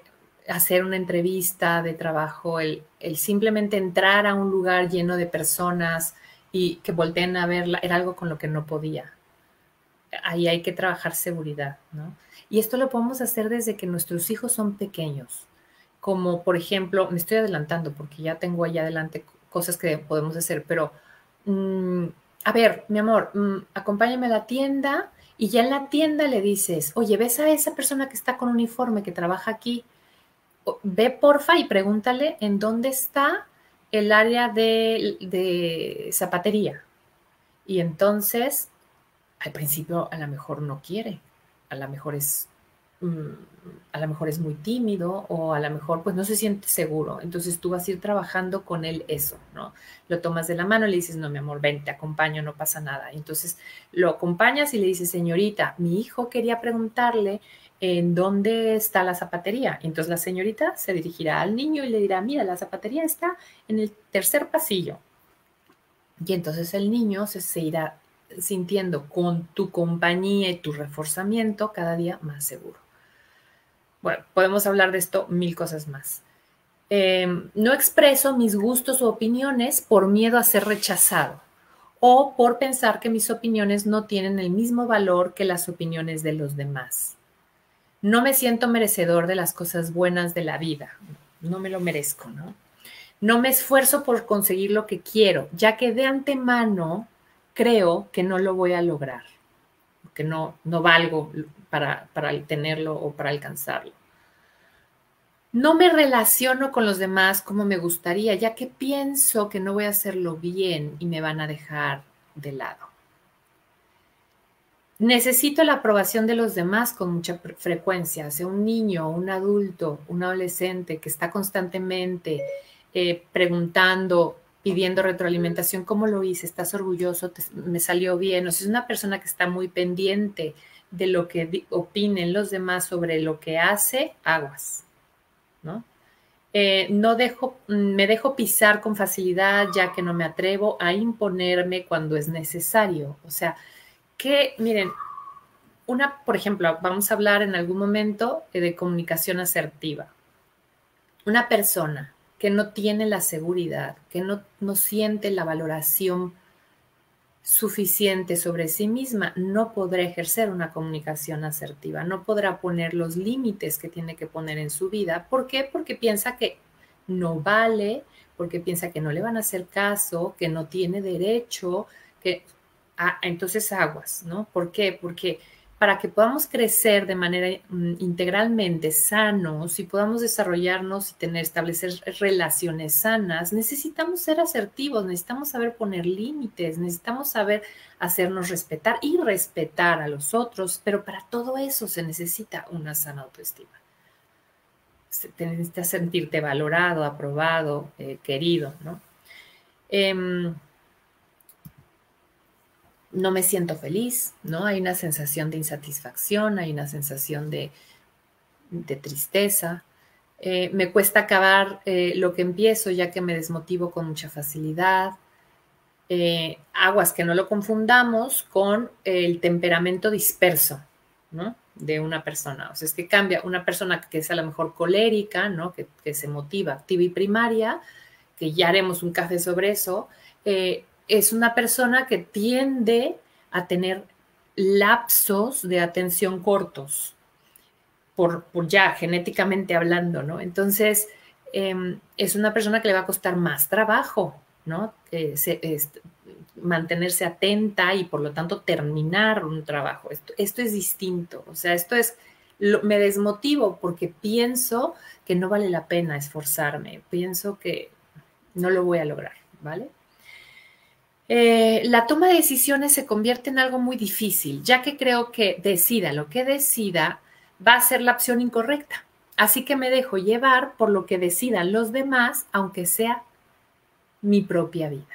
hacer una entrevista de trabajo, el, el simplemente entrar a un lugar lleno de personas y que volteen a verla, era algo con lo que no podía. Ahí hay que trabajar seguridad, ¿no? Y esto lo podemos hacer desde que nuestros hijos son pequeños. Como, por ejemplo, me estoy adelantando porque ya tengo allá adelante cosas que podemos hacer, pero, mmm, a ver, mi amor, mmm, acompáñame a la tienda y ya en la tienda le dices, oye, ¿ves a esa persona que está con uniforme, que trabaja aquí? Ve porfa y pregúntale en dónde está el área de, de zapatería. Y entonces, al principio a lo mejor no quiere, a lo mejor es, mm, a lo mejor es muy tímido o a lo mejor pues no se siente seguro. Entonces tú vas a ir trabajando con él eso, ¿no? Lo tomas de la mano y le dices, no, mi amor, ven, te acompaño, no pasa nada. Y entonces lo acompañas y le dices, señorita, mi hijo quería preguntarle en dónde está la zapatería. Y entonces la señorita se dirigirá al niño y le dirá, mira, la zapatería está en el tercer pasillo. Y entonces el niño se, se irá sintiendo con tu compañía y tu reforzamiento cada día más seguro. Bueno, podemos hablar de esto mil cosas más. Eh, no expreso mis gustos o opiniones por miedo a ser rechazado o por pensar que mis opiniones no tienen el mismo valor que las opiniones de los demás. No me siento merecedor de las cosas buenas de la vida. No me lo merezco, ¿no? No me esfuerzo por conseguir lo que quiero, ya que de antemano creo que no lo voy a lograr, que no, no valgo para, para tenerlo o para alcanzarlo. No me relaciono con los demás como me gustaría, ya que pienso que no voy a hacerlo bien y me van a dejar de lado. Necesito la aprobación de los demás con mucha frecuencia, sea un niño, un adulto, un adolescente que está constantemente eh, preguntando, pidiendo retroalimentación, ¿cómo lo hice? ¿Estás orgulloso? ¿Te, ¿Me salió bien? O sea, es una persona que está muy pendiente de lo que opinen los demás sobre lo que hace, aguas, ¿no? Eh, no dejo, me dejo pisar con facilidad, ya que no me atrevo a imponerme cuando es necesario. O sea, que, miren, una, por ejemplo, vamos a hablar en algún momento de comunicación asertiva. Una persona que no tiene la seguridad, que no, no siente la valoración suficiente sobre sí misma, no podrá ejercer una comunicación asertiva, no podrá poner los límites que tiene que poner en su vida. ¿Por qué? Porque piensa que no vale, porque piensa que no le van a hacer caso, que no tiene derecho, que ah, entonces aguas, ¿no? ¿Por qué? Porque para que podamos crecer de manera um, integralmente sanos y podamos desarrollarnos y tener, establecer relaciones sanas, necesitamos ser asertivos, necesitamos saber poner límites, necesitamos saber hacernos respetar y respetar a los otros, pero para todo eso se necesita una sana autoestima. Te necesitas sentirte valorado, aprobado, eh, querido, ¿no? Eh, no me siento feliz, ¿no? Hay una sensación de insatisfacción, hay una sensación de, de tristeza. Eh, me cuesta acabar eh, lo que empiezo, ya que me desmotivo con mucha facilidad. Eh, aguas, que no lo confundamos con el temperamento disperso, ¿no? De una persona. O sea, es que cambia una persona que es a lo mejor colérica, ¿no? Que, que se motiva, activa y primaria, que ya haremos un café sobre eso, eh, es una persona que tiende a tener lapsos de atención cortos, por, por ya genéticamente hablando, ¿no? Entonces, eh, es una persona que le va a costar más trabajo, ¿no? Eh, se, es, mantenerse atenta y por lo tanto terminar un trabajo. Esto, esto es distinto, o sea, esto es, lo, me desmotivo porque pienso que no vale la pena esforzarme, pienso que no lo voy a lograr, ¿vale? Eh, la toma de decisiones se convierte en algo muy difícil, ya que creo que decida lo que decida va a ser la opción incorrecta. Así que me dejo llevar por lo que decidan los demás, aunque sea mi propia vida.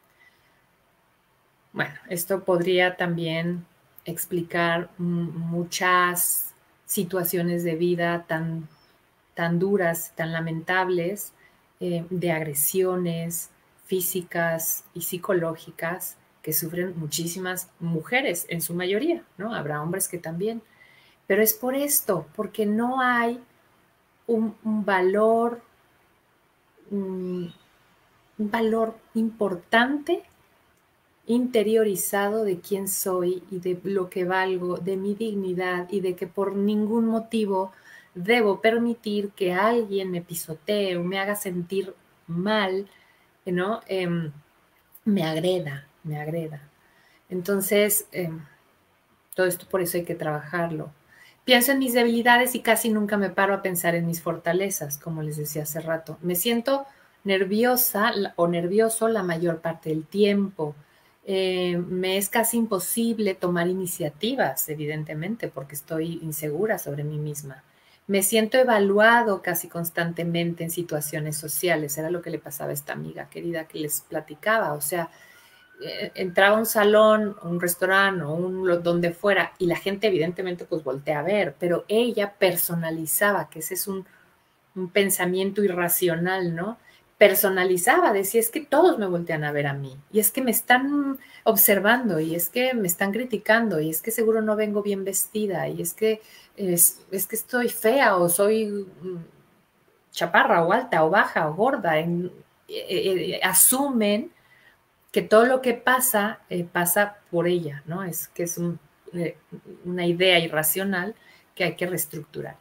Bueno, esto podría también explicar muchas situaciones de vida tan, tan duras, tan lamentables, eh, de agresiones físicas y psicológicas que sufren muchísimas mujeres en su mayoría, ¿no? Habrá hombres que también. Pero es por esto, porque no hay un, un valor, un, un valor importante interiorizado de quién soy y de lo que valgo, de mi dignidad y de que por ningún motivo debo permitir que alguien me pisotee o me haga sentir mal, ¿no? Eh, me agreda, me agreda. Entonces, eh, todo esto por eso hay que trabajarlo. Pienso en mis debilidades y casi nunca me paro a pensar en mis fortalezas, como les decía hace rato. Me siento nerviosa o nervioso la mayor parte del tiempo. Eh, me es casi imposible tomar iniciativas, evidentemente, porque estoy insegura sobre mí misma. Me siento evaluado casi constantemente en situaciones sociales. Era lo que le pasaba a esta amiga querida que les platicaba. O sea, eh, entraba a un salón, un restaurante o un, donde fuera y la gente evidentemente pues voltea a ver, pero ella personalizaba, que ese es un, un pensamiento irracional, ¿no? Personalizaba, decía, es que todos me voltean a ver a mí, y es que me están observando, y es que me están criticando, y es que seguro no vengo bien vestida, y es que, es, es que estoy fea, o soy chaparra, o alta, o baja, o gorda. En, eh, eh, asumen que todo lo que pasa, eh, pasa por ella, ¿no? Es que es un, eh, una idea irracional que hay que reestructurar.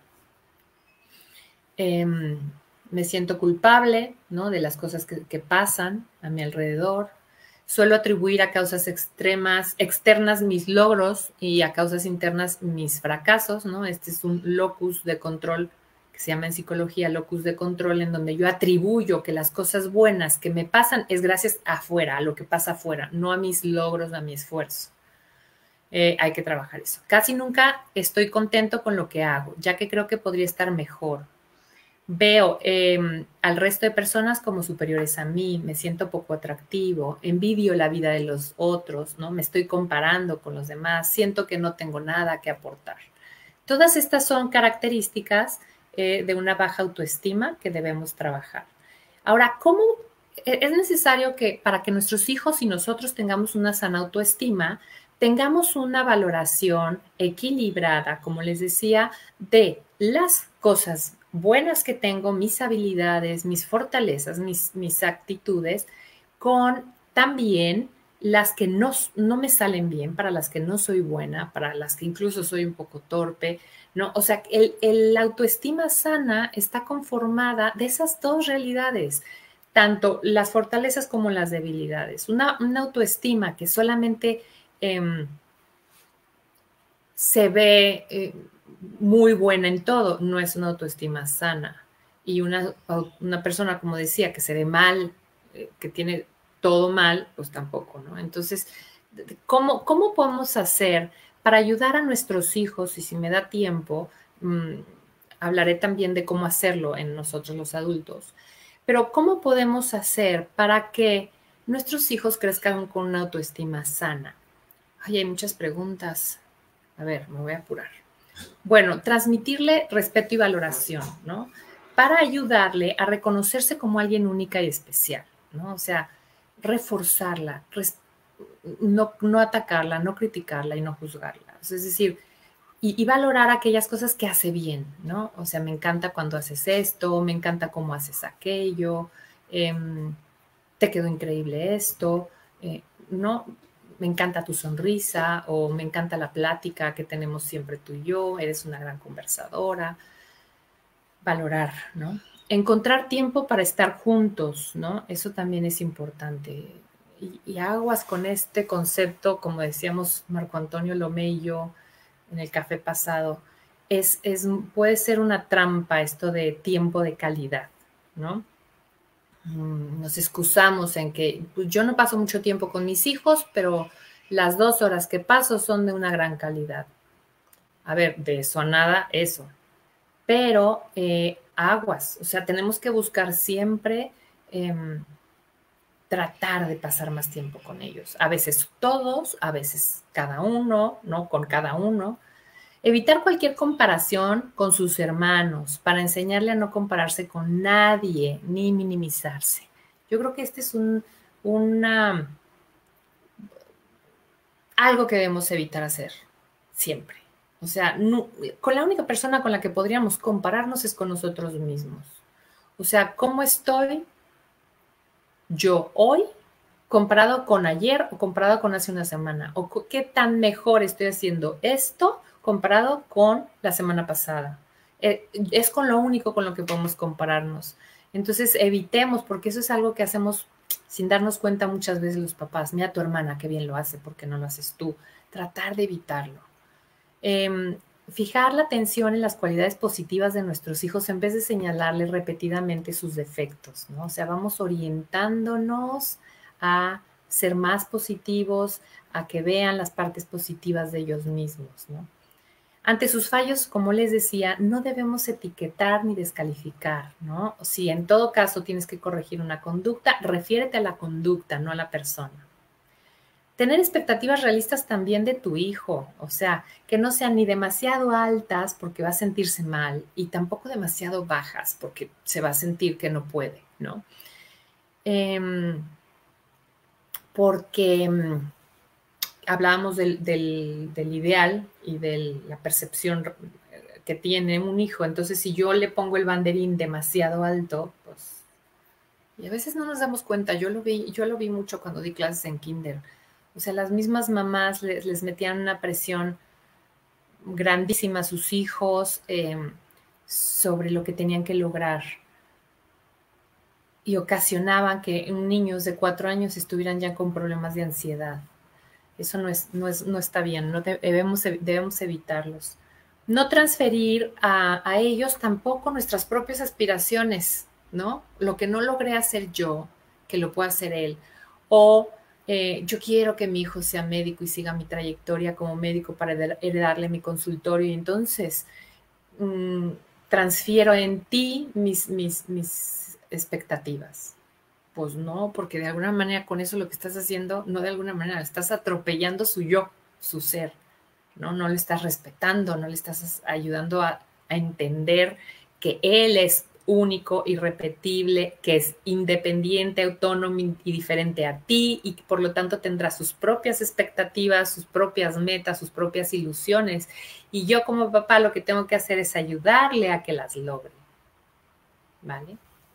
Eh, me siento culpable, ¿no? De las cosas que, que pasan a mi alrededor. Suelo atribuir a causas extremas, externas mis logros y a causas internas mis fracasos, ¿no? Este es un locus de control que se llama en psicología locus de control, en donde yo atribuyo que las cosas buenas que me pasan es gracias afuera, a lo que pasa afuera, no a mis logros, a mi esfuerzo. Eh, hay que trabajar eso. Casi nunca estoy contento con lo que hago, ya que creo que podría estar mejor. Veo eh, al resto de personas como superiores a mí, me siento poco atractivo, envidio la vida de los otros, ¿no? Me estoy comparando con los demás, siento que no tengo nada que aportar. Todas estas son características eh, de una baja autoestima que debemos trabajar. Ahora, ¿cómo es necesario que para que nuestros hijos y nosotros tengamos una sana autoestima, tengamos una valoración equilibrada, como les decía, de las cosas buenas que tengo, mis habilidades, mis fortalezas, mis, mis actitudes, con también las que no, no me salen bien, para las que no soy buena, para las que incluso soy un poco torpe, ¿no? O sea, el, el, la autoestima sana está conformada de esas dos realidades, tanto las fortalezas como las debilidades. Una, una autoestima que solamente eh, se ve eh, muy buena en todo, no es una autoestima sana. Y una, una persona, como decía, que se ve mal, eh, que tiene todo mal, pues tampoco, ¿no? Entonces, ¿cómo, cómo podemos hacer para ayudar a nuestros hijos? Y si me da tiempo, mmm, hablaré también de cómo hacerlo en nosotros los adultos. Pero ¿cómo podemos hacer para que nuestros hijos crezcan con una autoestima sana? Ay, hay muchas preguntas. A ver, me voy a apurar. Bueno, transmitirle respeto y valoración, ¿no? Para ayudarle a reconocerse como alguien única y especial, ¿no? O sea, reforzarla, res, no, no atacarla, no criticarla y no juzgarla. Es decir, y, y valorar aquellas cosas que hace bien, ¿no? O sea, me encanta cuando haces esto, me encanta cómo haces aquello, eh, te quedó increíble esto, eh, ¿no? Me encanta tu sonrisa o me encanta la plática que tenemos siempre tú y yo, eres una gran conversadora. Valorar, ¿no? Encontrar tiempo para estar juntos, ¿no? Eso también es importante. Y, y aguas con este concepto, como decíamos Marco Antonio Lomé y yo en el café pasado, es, es, puede ser una trampa esto de tiempo de calidad, ¿no? Nos excusamos en que pues, yo no paso mucho tiempo con mis hijos, pero las dos horas que paso son de una gran calidad. A ver, de eso a nada, eso. Pero eh, aguas, o sea, tenemos que buscar siempre eh, tratar de pasar más tiempo con ellos. A veces todos, a veces cada uno, ¿no? Con cada uno. Evitar cualquier comparación con sus hermanos para enseñarle a no compararse con nadie ni minimizarse. Yo creo que este es un, una, algo que debemos evitar hacer siempre. O sea, no, con la única persona con la que podríamos compararnos es con nosotros mismos. O sea, ¿cómo estoy yo hoy comparado con ayer o comparado con hace una semana? ¿O qué tan mejor estoy haciendo esto comparado con la semana pasada? Eh, es con lo único con lo que podemos compararnos. Entonces, evitemos, porque eso es algo que hacemos sin darnos cuenta muchas veces los papás. Mira a tu hermana, qué bien lo hace, ¿por qué no lo haces tú? Tratar de evitarlo. Eh, fijar la atención en las cualidades positivas de nuestros hijos en vez de señalarles repetidamente sus defectos, ¿no? O sea, vamos orientándonos a ser más positivos, a que vean las partes positivas de ellos mismos, ¿no? Ante sus fallos, como les decía, no debemos etiquetar ni descalificar, ¿no? Si en todo caso tienes que corregir una conducta, refiérete a la conducta, no a la persona. Tener expectativas realistas también de tu hijo, o sea, que no sean ni demasiado altas porque va a sentirse mal y tampoco demasiado bajas porque se va a sentir que no puede, ¿no? Eh, porque eh, hablábamos del, del, del ideal y de la percepción que tiene un hijo, entonces si yo le pongo el banderín demasiado alto, pues, y a veces no nos damos cuenta, yo lo vi, yo lo vi mucho cuando di clases en kinder. O sea, las mismas mamás les, les metían una presión grandísima a sus hijos eh, sobre lo que tenían que lograr y ocasionaban que niños de cuatro años estuvieran ya con problemas de ansiedad. Eso no, es, no, es, no está bien, no debemos, debemos evitarlos. No transferir a, a ellos tampoco nuestras propias aspiraciones, ¿no? Lo que no logré hacer yo, que lo pueda hacer él. O eh, yo quiero que mi hijo sea médico y siga mi trayectoria como médico para heredarle mi consultorio y entonces mmm, transfiero en ti mis, mis, mis expectativas. Pues no, porque de alguna manera con eso lo que estás haciendo, no de alguna manera, estás atropellando su yo, su ser, ¿no? No le estás respetando, no le estás ayudando a, a entender que él es único, irrepetible, que es independiente, autónomo y diferente a ti y que por lo tanto tendrá sus propias expectativas, sus propias metas, sus propias ilusiones. Y yo como papá lo que tengo que hacer es ayudarle a que las logre, ¿vale?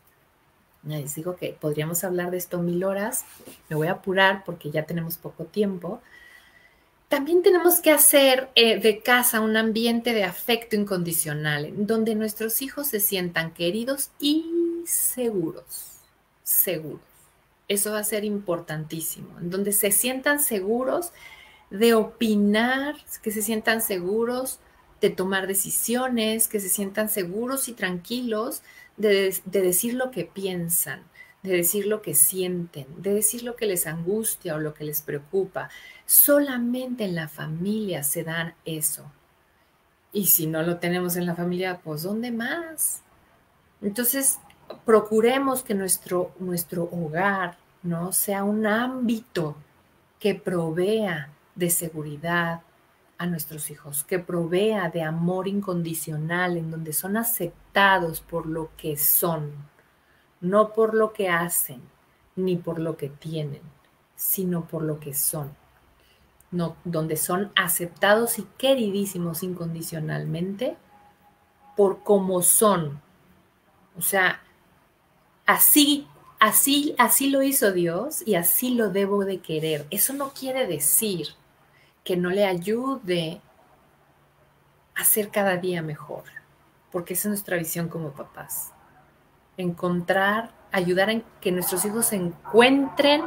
Les digo que podríamos hablar de esto mil horas, me voy a apurar porque ya tenemos poco tiempo. También tenemos que hacer eh, de casa un ambiente de afecto incondicional, donde nuestros hijos se sientan queridos y seguros, seguros. Eso va a ser importantísimo, en donde se sientan seguros de opinar, que se sientan seguros de tomar decisiones, que se sientan seguros y tranquilos de, de decir lo que piensan, de decir lo que sienten, de decir lo que les angustia o lo que les preocupa. Solamente en la familia se dan eso. Y si no lo tenemos en la familia, pues ¿dónde más? Entonces, procuremos que nuestro, nuestro hogar, ¿no?, sea un ámbito que provea de seguridad a nuestros hijos, que provea de amor incondicional, en donde son aceptados por lo que son, no por lo que hacen, ni por lo que tienen, sino por lo que son. No, donde son aceptados y queridísimos incondicionalmente por cómo son. O sea, así, así, así lo hizo Dios y así lo debo de querer. Eso no quiere decir que no le ayude a ser cada día mejor, porque esa es nuestra visión como papás. Encontrar, ayudar a que nuestros hijos encuentren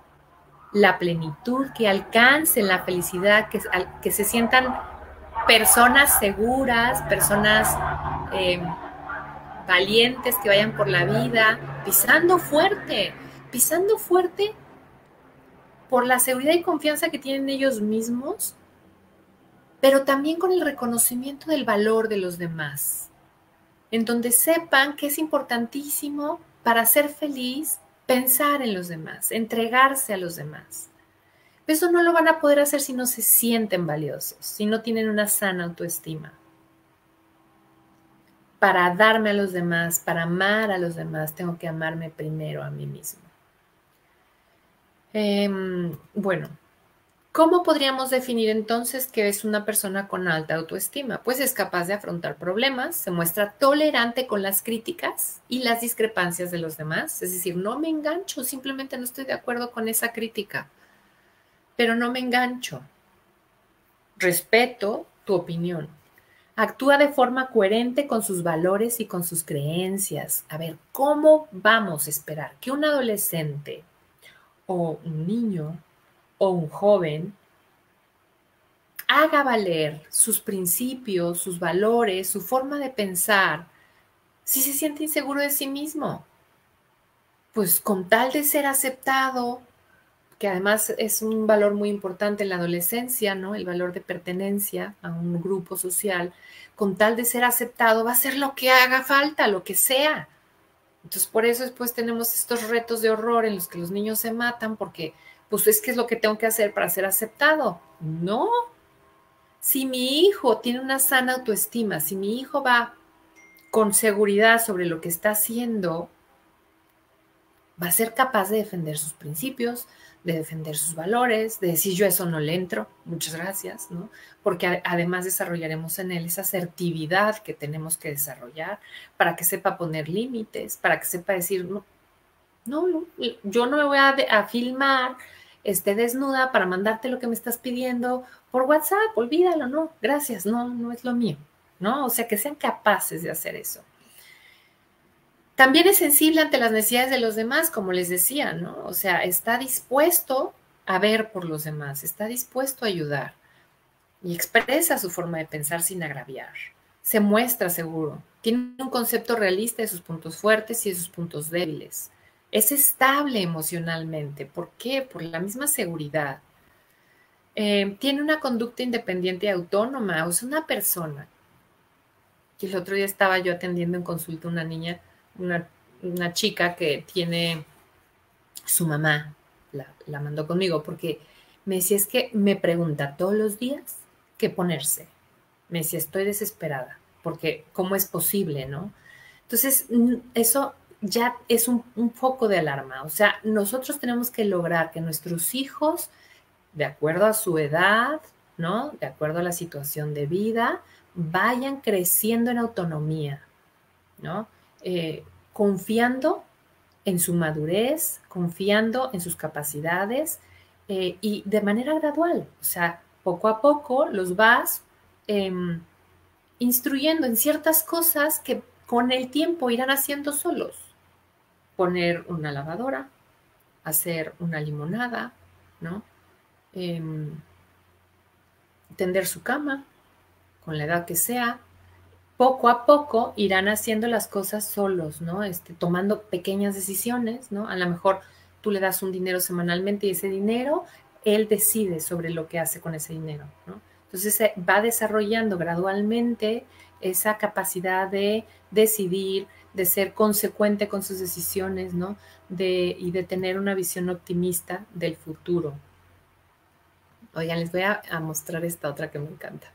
la plenitud, que alcancen la felicidad, que, que se sientan personas seguras, personas eh, valientes, que vayan por la vida, pisando fuerte, pisando fuerte por la seguridad y confianza que tienen ellos mismos, pero también con el reconocimiento del valor de los demás, en donde sepan que es importantísimo para ser feliz pensar en los demás, entregarse a los demás. Eso no lo van a poder hacer si no se sienten valiosos, si no tienen una sana autoestima. Para darme a los demás, para amar a los demás, tengo que amarme primero a mí mismo. Eh, bueno, ¿Cómo podríamos definir entonces qué es una persona con alta autoestima? Pues es capaz de afrontar problemas, se muestra tolerante con las críticas y las discrepancias de los demás. Es decir, no me engancho, simplemente no estoy de acuerdo con esa crítica, pero no me engancho. Respeto tu opinión. Actúa de forma coherente con sus valores y con sus creencias. A ver, ¿cómo vamos a esperar que un adolescente o un niño o un joven haga valer sus principios, sus valores, su forma de pensar, si se siente inseguro de sí mismo? Pues con tal de ser aceptado, que además es un valor muy importante en la adolescencia, ¿no? El valor de pertenencia a un grupo social, con tal de ser aceptado, va a ser lo que haga falta, lo que sea. Entonces, por eso después tenemos estos retos de horror en los que los niños se matan, porque, pues, es que es lo que tengo que hacer para ser aceptado. No. Si mi hijo tiene una sana autoestima, si mi hijo va con seguridad sobre lo que está haciendo, va a ser capaz de defender sus principios, de defender sus valores, de decir yo a eso no le entro, muchas gracias, ¿no? Porque además desarrollaremos en él esa asertividad que tenemos que desarrollar para que sepa poner límites, para que sepa decir, no, no, no yo no me voy a, a filmar este, desnuda para mandarte lo que me estás pidiendo por WhatsApp, olvídalo, no, gracias, no, no es lo mío, ¿no? O sea, que sean capaces de hacer eso. También es sensible ante las necesidades de los demás, como les decía, ¿no? O sea, está dispuesto a ver por los demás, está dispuesto a ayudar y expresa su forma de pensar sin agraviar. Se muestra seguro, tiene un concepto realista de sus puntos fuertes y de sus puntos débiles. Es estable emocionalmente. ¿Por qué? Por la misma seguridad. Eh, tiene una conducta independiente y autónoma. O sea, una persona. Y el otro día estaba yo atendiendo en consulta a una niña, una, una chica que tiene su mamá, la, la mandó conmigo, porque me decía, es que me pregunta todos los días qué ponerse. Me decía, estoy desesperada, porque ¿cómo es posible, no? Entonces, eso ya es un, un foco de alarma. O sea, nosotros tenemos que lograr que nuestros hijos, de acuerdo a su edad, ¿no? De acuerdo a la situación de vida, vayan creciendo en autonomía, ¿no? Eh, confiando en su madurez, confiando en sus capacidades eh, y de manera gradual. O sea, poco a poco los vas eh, instruyendo en ciertas cosas que con el tiempo irán haciendo solos. Poner una lavadora, hacer una limonada, ¿no? Eh, tender su cama, con la edad que sea. Poco a poco irán haciendo las cosas solos, ¿no? Este, tomando pequeñas decisiones, ¿no? A lo mejor tú le das un dinero semanalmente y ese dinero, él decide sobre lo que hace con ese dinero, ¿no? Entonces se va desarrollando gradualmente esa capacidad de decidir, de ser consecuente con sus decisiones, ¿no? De, y de tener una visión optimista del futuro. Oigan, les voy a, a mostrar esta otra que me encanta.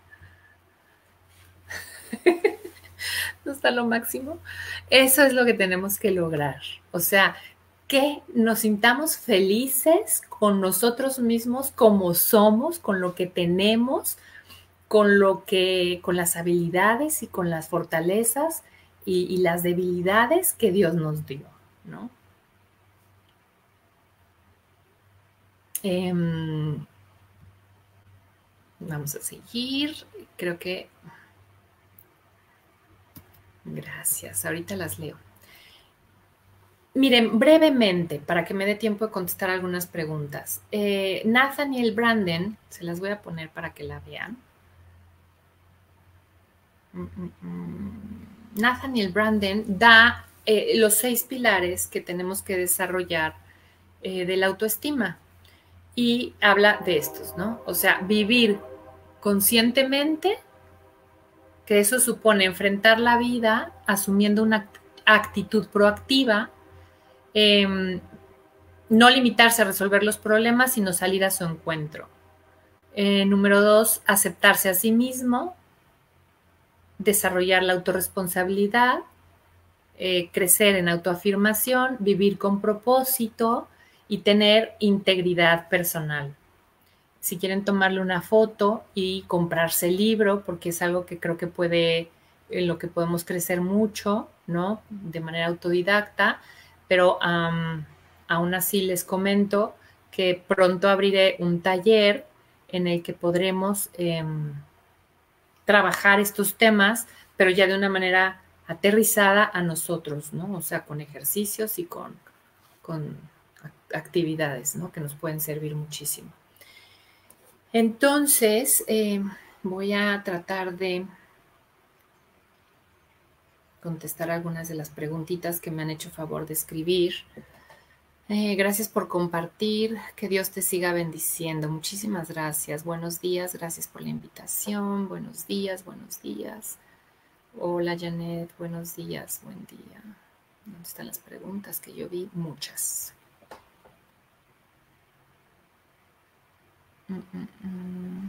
¿No está lo máximo? Eso es lo que tenemos que lograr. O sea, que nos sintamos felices con nosotros mismos como somos, con lo que tenemos, con lo que, con las habilidades y con las fortalezas y, y las debilidades que Dios nos dio, ¿no? Eh, vamos a seguir. Creo que... Gracias. Ahorita las leo. Miren, brevemente, para que me dé tiempo de contestar algunas preguntas. Eh, Nathaniel Branden, se las voy a poner para que la vean. Nathaniel Branden da eh, los seis pilares que tenemos que desarrollar eh, de la autoestima y habla de estos, ¿no? O sea, vivir conscientemente, que eso supone enfrentar la vida asumiendo una actitud proactiva, eh, no limitarse a resolver los problemas, sino salir a su encuentro. Eh, número dos, aceptarse a sí mismo, desarrollar la autorresponsabilidad, eh, crecer en autoafirmación, vivir con propósito y tener integridad personal. si quieren tomarle una foto y comprarse el libro, porque es algo que creo que puede, en lo que podemos crecer mucho, ¿no? De manera autodidacta, pero um, aún así les comento que pronto abriré un taller en el que podremos eh, trabajar estos temas, pero ya de una manera aterrizada a nosotros, ¿no? O sea, con ejercicios y con, con actividades, ¿no? Que nos pueden servir muchísimo. Entonces, eh, voy a tratar de contestar algunas de las preguntitas que me han hecho favor de escribir. Eh, gracias por compartir, que Dios te siga bendiciendo. Muchísimas gracias. Buenos días, gracias por la invitación. Buenos días, buenos días. Hola Janet, buenos días, buen día. ¿Dónde están las preguntas que yo vi? Muchas. Mm, mm, mm.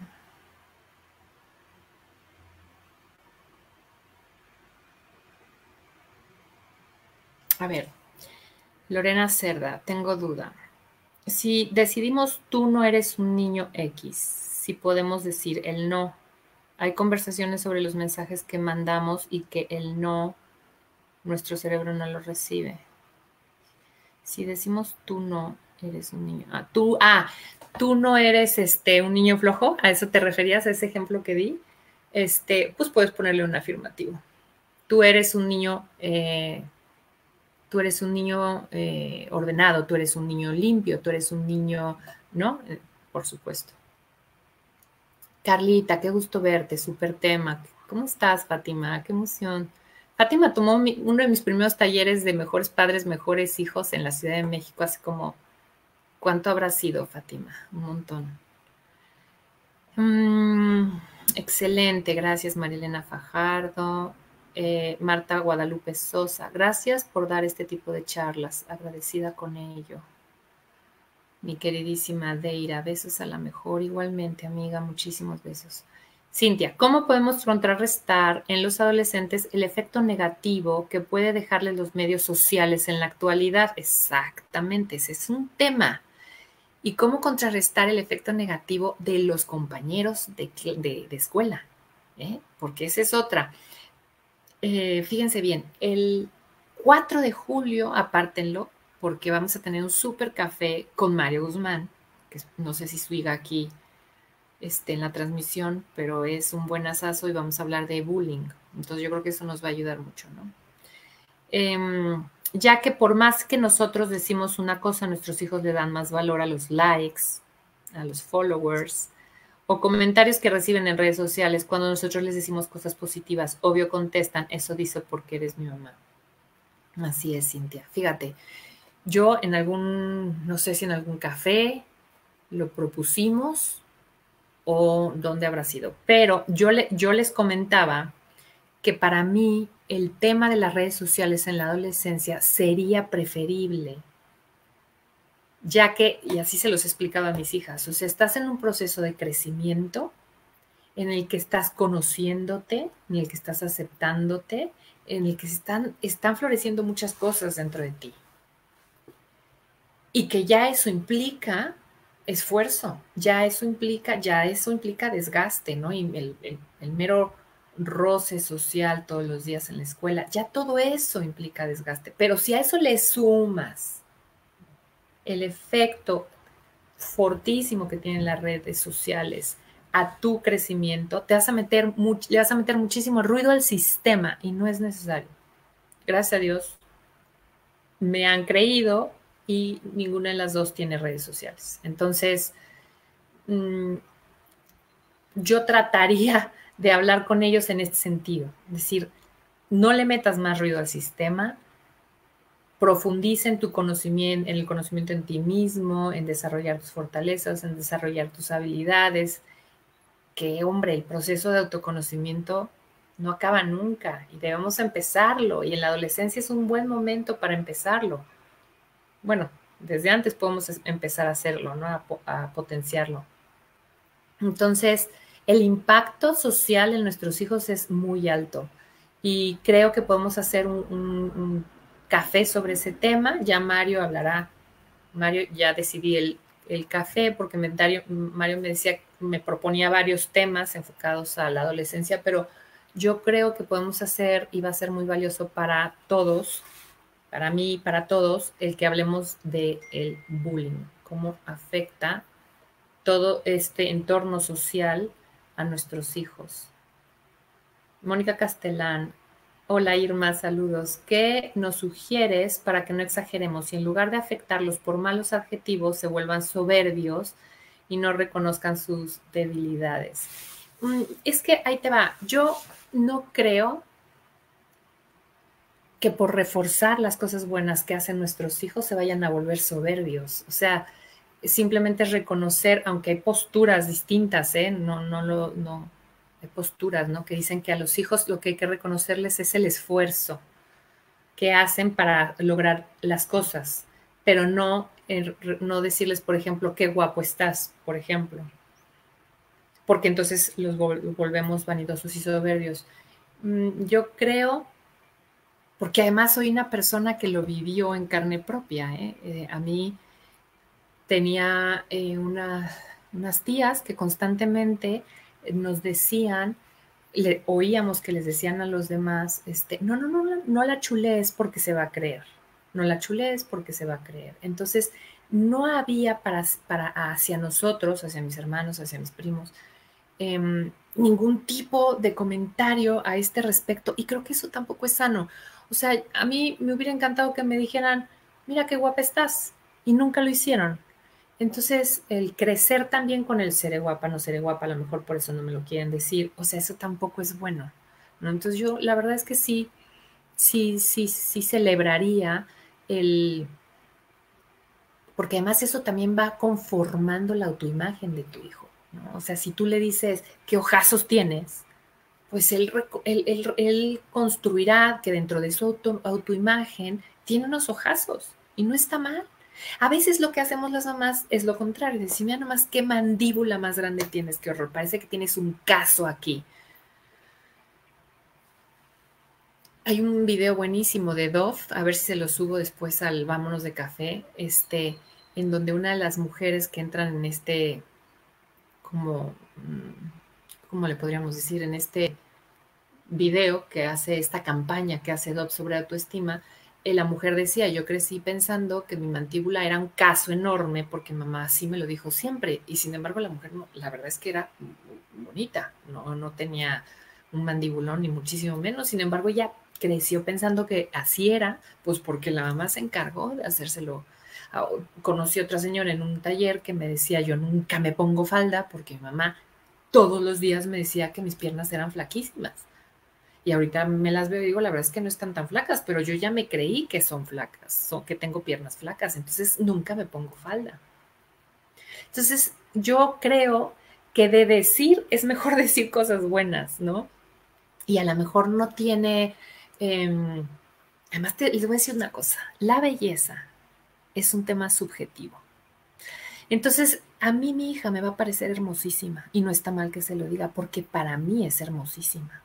A ver, Lorena Cerda, tengo duda. Si decidimos tú no eres un niño X, si podemos decir el no. Hay conversaciones sobre los mensajes que mandamos y que el no, nuestro cerebro no lo recibe. Si decimos tú no eres un niño. Ah, tú, ah, tú no eres este, un niño flojo. ¿A eso te referías, a ese ejemplo que di? Este, pues puedes ponerle un afirmativo. Tú eres un niño, eh, tú eres un niño eh, ordenado, tú eres un niño limpio, tú eres un niño, ¿no? Eh, por supuesto. Carlita, qué gusto verte, súper tema. ¿Cómo estás, Fátima? Qué emoción. Fátima tomó mi, uno de mis primeros talleres de mejores padres, mejores hijos en la Ciudad de México, hace como, ¿cuánto habrá sido, Fátima? Un montón. Mm, excelente, gracias, Marilena Fajardo. Eh, Marta Guadalupe Sosa, gracias por dar este tipo de charlas, agradecida con ello. Mi queridísima Deira, besos a la mejor, igualmente, amiga, muchísimos besos. Cintia, ¿cómo podemos contrarrestar en los adolescentes el efecto negativo que puede dejarles los medios sociales en la actualidad? Exactamente, ese es un tema. ¿Y cómo contrarrestar el efecto negativo de los compañeros de, de, de escuela? ¿Eh? Porque esa es otra. Eh, fíjense bien, el cuatro de julio, apártenlo, porque vamos a tener un súper café con Mario Guzmán, que no sé si siga aquí este, en la transmisión, pero es un buen asazo y vamos a hablar de bullying. Entonces yo creo que eso nos va a ayudar mucho, ¿no? Eh, ya que por más que nosotros decimos una cosa, nuestros hijos le dan más valor a los likes, a los followers, o comentarios que reciben en redes sociales. Cuando nosotros les decimos cosas positivas, obvio contestan, eso dice porque eres mi mamá. Así es, Cintia. Fíjate, yo en algún, no sé si en algún café lo propusimos o dónde habrá sido, pero yo, le, yo les comentaba que para mí el tema de las redes sociales en la adolescencia sería preferible, ya que, y así se los explicaba a mis hijas, o sea, estás en un proceso de crecimiento en el que estás conociéndote, en el que estás aceptándote, en el que están, están floreciendo muchas cosas dentro de ti. Y que ya eso implica esfuerzo, ya eso implica, ya eso implica desgaste, ¿no? Y el, el, el mero roce social todos los días en la escuela, ya todo eso implica desgaste. Pero si a eso le sumas el efecto fortísimo que tienen las redes sociales a tu crecimiento, te vas a meter much, le vas a meter muchísimo ruido al sistema y no es necesario. Gracias a Dios me han creído y ninguna de las dos tiene redes sociales. Entonces, mmm, yo trataría de hablar con ellos en este sentido, es decir, no le metas más ruido al sistema, profundiza en tu conocimiento, en el conocimiento en ti mismo, en desarrollar tus fortalezas, en desarrollar tus habilidades, que, hombre, el proceso de autoconocimiento no acaba nunca y debemos empezarlo, y en la adolescencia es un buen momento para empezarlo. Bueno, desde antes podemos empezar a hacerlo, ¿no? A, a potenciarlo. Entonces, el impacto social en nuestros hijos es muy alto y creo que podemos hacer un, un, un café sobre ese tema. Ya Mario hablará. Mario, ya decidí el el café, porque me, Dario, Mario me decía, me proponía varios temas enfocados a la adolescencia, pero yo creo que podemos hacer, y va a ser muy valioso para todos, para mí, para todos, el que hablemos del bullying, cómo afecta todo este entorno social a nuestros hijos. Mónica Castellán, hola Irma, saludos. ¿Qué nos sugieres para que no exageremos y en lugar de afectarlos por malos adjetivos se vuelvan soberbios y no reconozcan sus debilidades? Es que ahí te va. Yo no creo que por reforzar las cosas buenas que hacen nuestros hijos se vayan a volver soberbios. O sea, simplemente es reconocer, aunque hay posturas distintas, ¿eh? No, no lo, no, hay posturas, ¿no? Que dicen que a los hijos lo que hay que reconocerles es el esfuerzo que hacen para lograr las cosas, pero no, eh, no decirles, por ejemplo, qué guapo estás, por ejemplo, porque entonces los vol volvemos vanidosos y soberbios. Mm, yo creo, porque además soy una persona que lo vivió en carne propia, ¿eh? Eh, a mí tenía eh, una, unas tías que constantemente nos decían, le, oíamos que les decían a los demás, este, no, no, no, no la chulees porque se va a creer, no la chulees porque se va a creer. Entonces, no había para, para hacia nosotros, hacia mis hermanos, hacia mis primos, eh, ningún tipo de comentario a este respecto, y creo que eso tampoco es sano. O sea, a mí me hubiera encantado que me dijeran, mira qué guapa estás, y nunca lo hicieron. Entonces, el crecer también con el seré guapa, no seré guapa, a lo mejor por eso no me lo quieren decir, o sea, eso tampoco es bueno, ¿no? Entonces yo, la verdad es que sí, sí, sí, sí celebraría el... Porque además eso también va conformando la autoimagen de tu hijo, ¿no? O sea, si tú le dices qué ojazos tienes, pues él, él, él, él construirá que dentro de su auto, autoimagen tiene unos ojazos y no está mal. A veces lo que hacemos las mamás es lo contrario, decir, mira nomás qué mandíbula más grande tienes, qué horror, parece que tienes un caso aquí. Hay un video buenísimo de Dove, a ver si se lo subo después al Vámonos de Café, este, en donde una de las mujeres que entran en este, como, ¿cómo le podríamos decir? En este video que hace, esta campaña que hace Dove sobre autoestima, eh, la mujer decía, yo crecí pensando que mi mandíbula era un caso enorme porque mamá así me lo dijo siempre, y sin embargo la mujer, no, la verdad es que era bonita, no, no tenía un mandibulón ni muchísimo menos, sin embargo ella creció pensando que así era, pues porque la mamá se encargó de hacérselo. Conocí a otra señora en un taller que me decía, yo nunca me pongo falda porque mi mamá todos los días me decía que mis piernas eran flaquísimas. Y ahorita me las veo y digo, la verdad es que no están tan flacas, pero yo ya me creí que son flacas, son, que tengo piernas flacas, entonces nunca me pongo falda. Entonces yo creo que de decir es mejor decir cosas buenas, ¿no? Y a lo mejor no tiene... Eh, además, te, les voy a decir una cosa, la belleza es un tema subjetivo. Entonces, a mí mi hija me va a parecer hermosísima y no está mal que se lo diga porque para mí es hermosísima.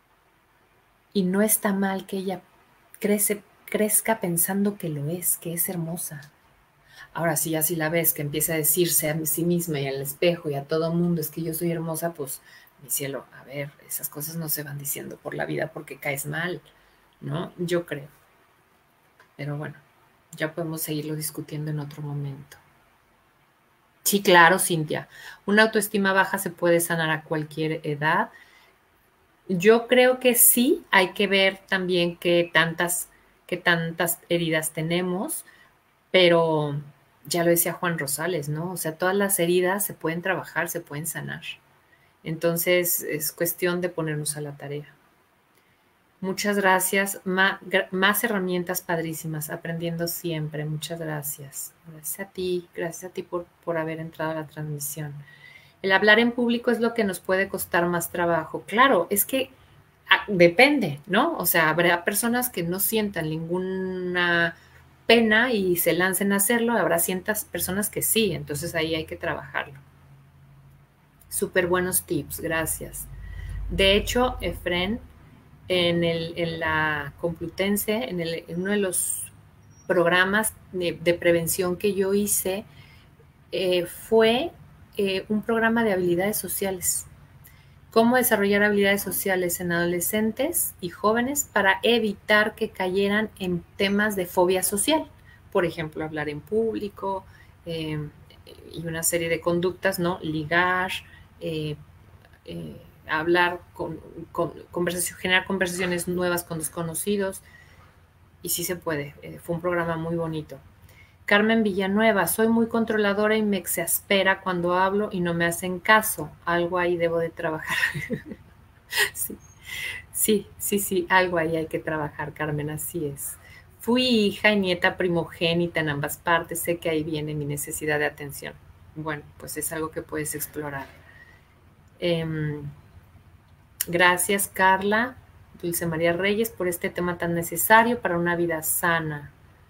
Y no está mal que ella crece, crezca pensando que lo es, que es hermosa. Ahora, si ya si la ves que empieza a decirse a sí misma y al espejo y a todo mundo es que yo soy hermosa, pues, mi cielo, a ver, esas cosas no se van diciendo por la vida porque caes mal, ¿no? Yo creo. Pero bueno, ya podemos seguirlo discutiendo en otro momento. Sí, claro, Cintia. Una autoestima baja se puede sanar a cualquier edad. Yo creo que sí, hay que ver también qué tantas, qué tantas heridas tenemos, pero ya lo decía Juan Rosales, ¿no? O sea, todas las heridas se pueden trabajar, se pueden sanar. Entonces, es cuestión de ponernos a la tarea. Muchas gracias. Má, más herramientas padrísimas, aprendiendo siempre. Muchas gracias. Gracias a ti, gracias a ti por, por haber entrado a la transmisión. El hablar en público es lo que nos puede costar más trabajo. Claro, es que ah, depende, ¿no? O sea, habrá personas que no sientan ninguna pena y se lancen a hacerlo, habrá ciertas personas que sí, entonces ahí hay que trabajarlo. Súper buenos tips, gracias. De hecho, Efren, en, el, en la Complutense, en, el, en uno de los programas de, de prevención que yo hice, eh, fue eh, un programa de habilidades sociales. Cómo desarrollar habilidades sociales en adolescentes y jóvenes para evitar que cayeran en temas de fobia social. Por ejemplo, hablar en público eh, y una serie de conductas, ¿no? Ligar, eh, eh, hablar, con, con, conversación, generar conversaciones nuevas con desconocidos. Y sí se puede. Eh, fue un programa muy bonito. Carmen Villanueva, soy muy controladora y me exaspera cuando hablo y no me hacen caso. Algo ahí debo de trabajar. Sí, sí, sí, sí, algo ahí hay que trabajar, Carmen, así es. Fui hija y nieta primogénita en ambas partes, sé que ahí viene mi necesidad de atención. Bueno, pues es algo que puedes explorar. Eh, gracias, Carla, Dulce María Reyes, por este tema tan necesario para una vida sana.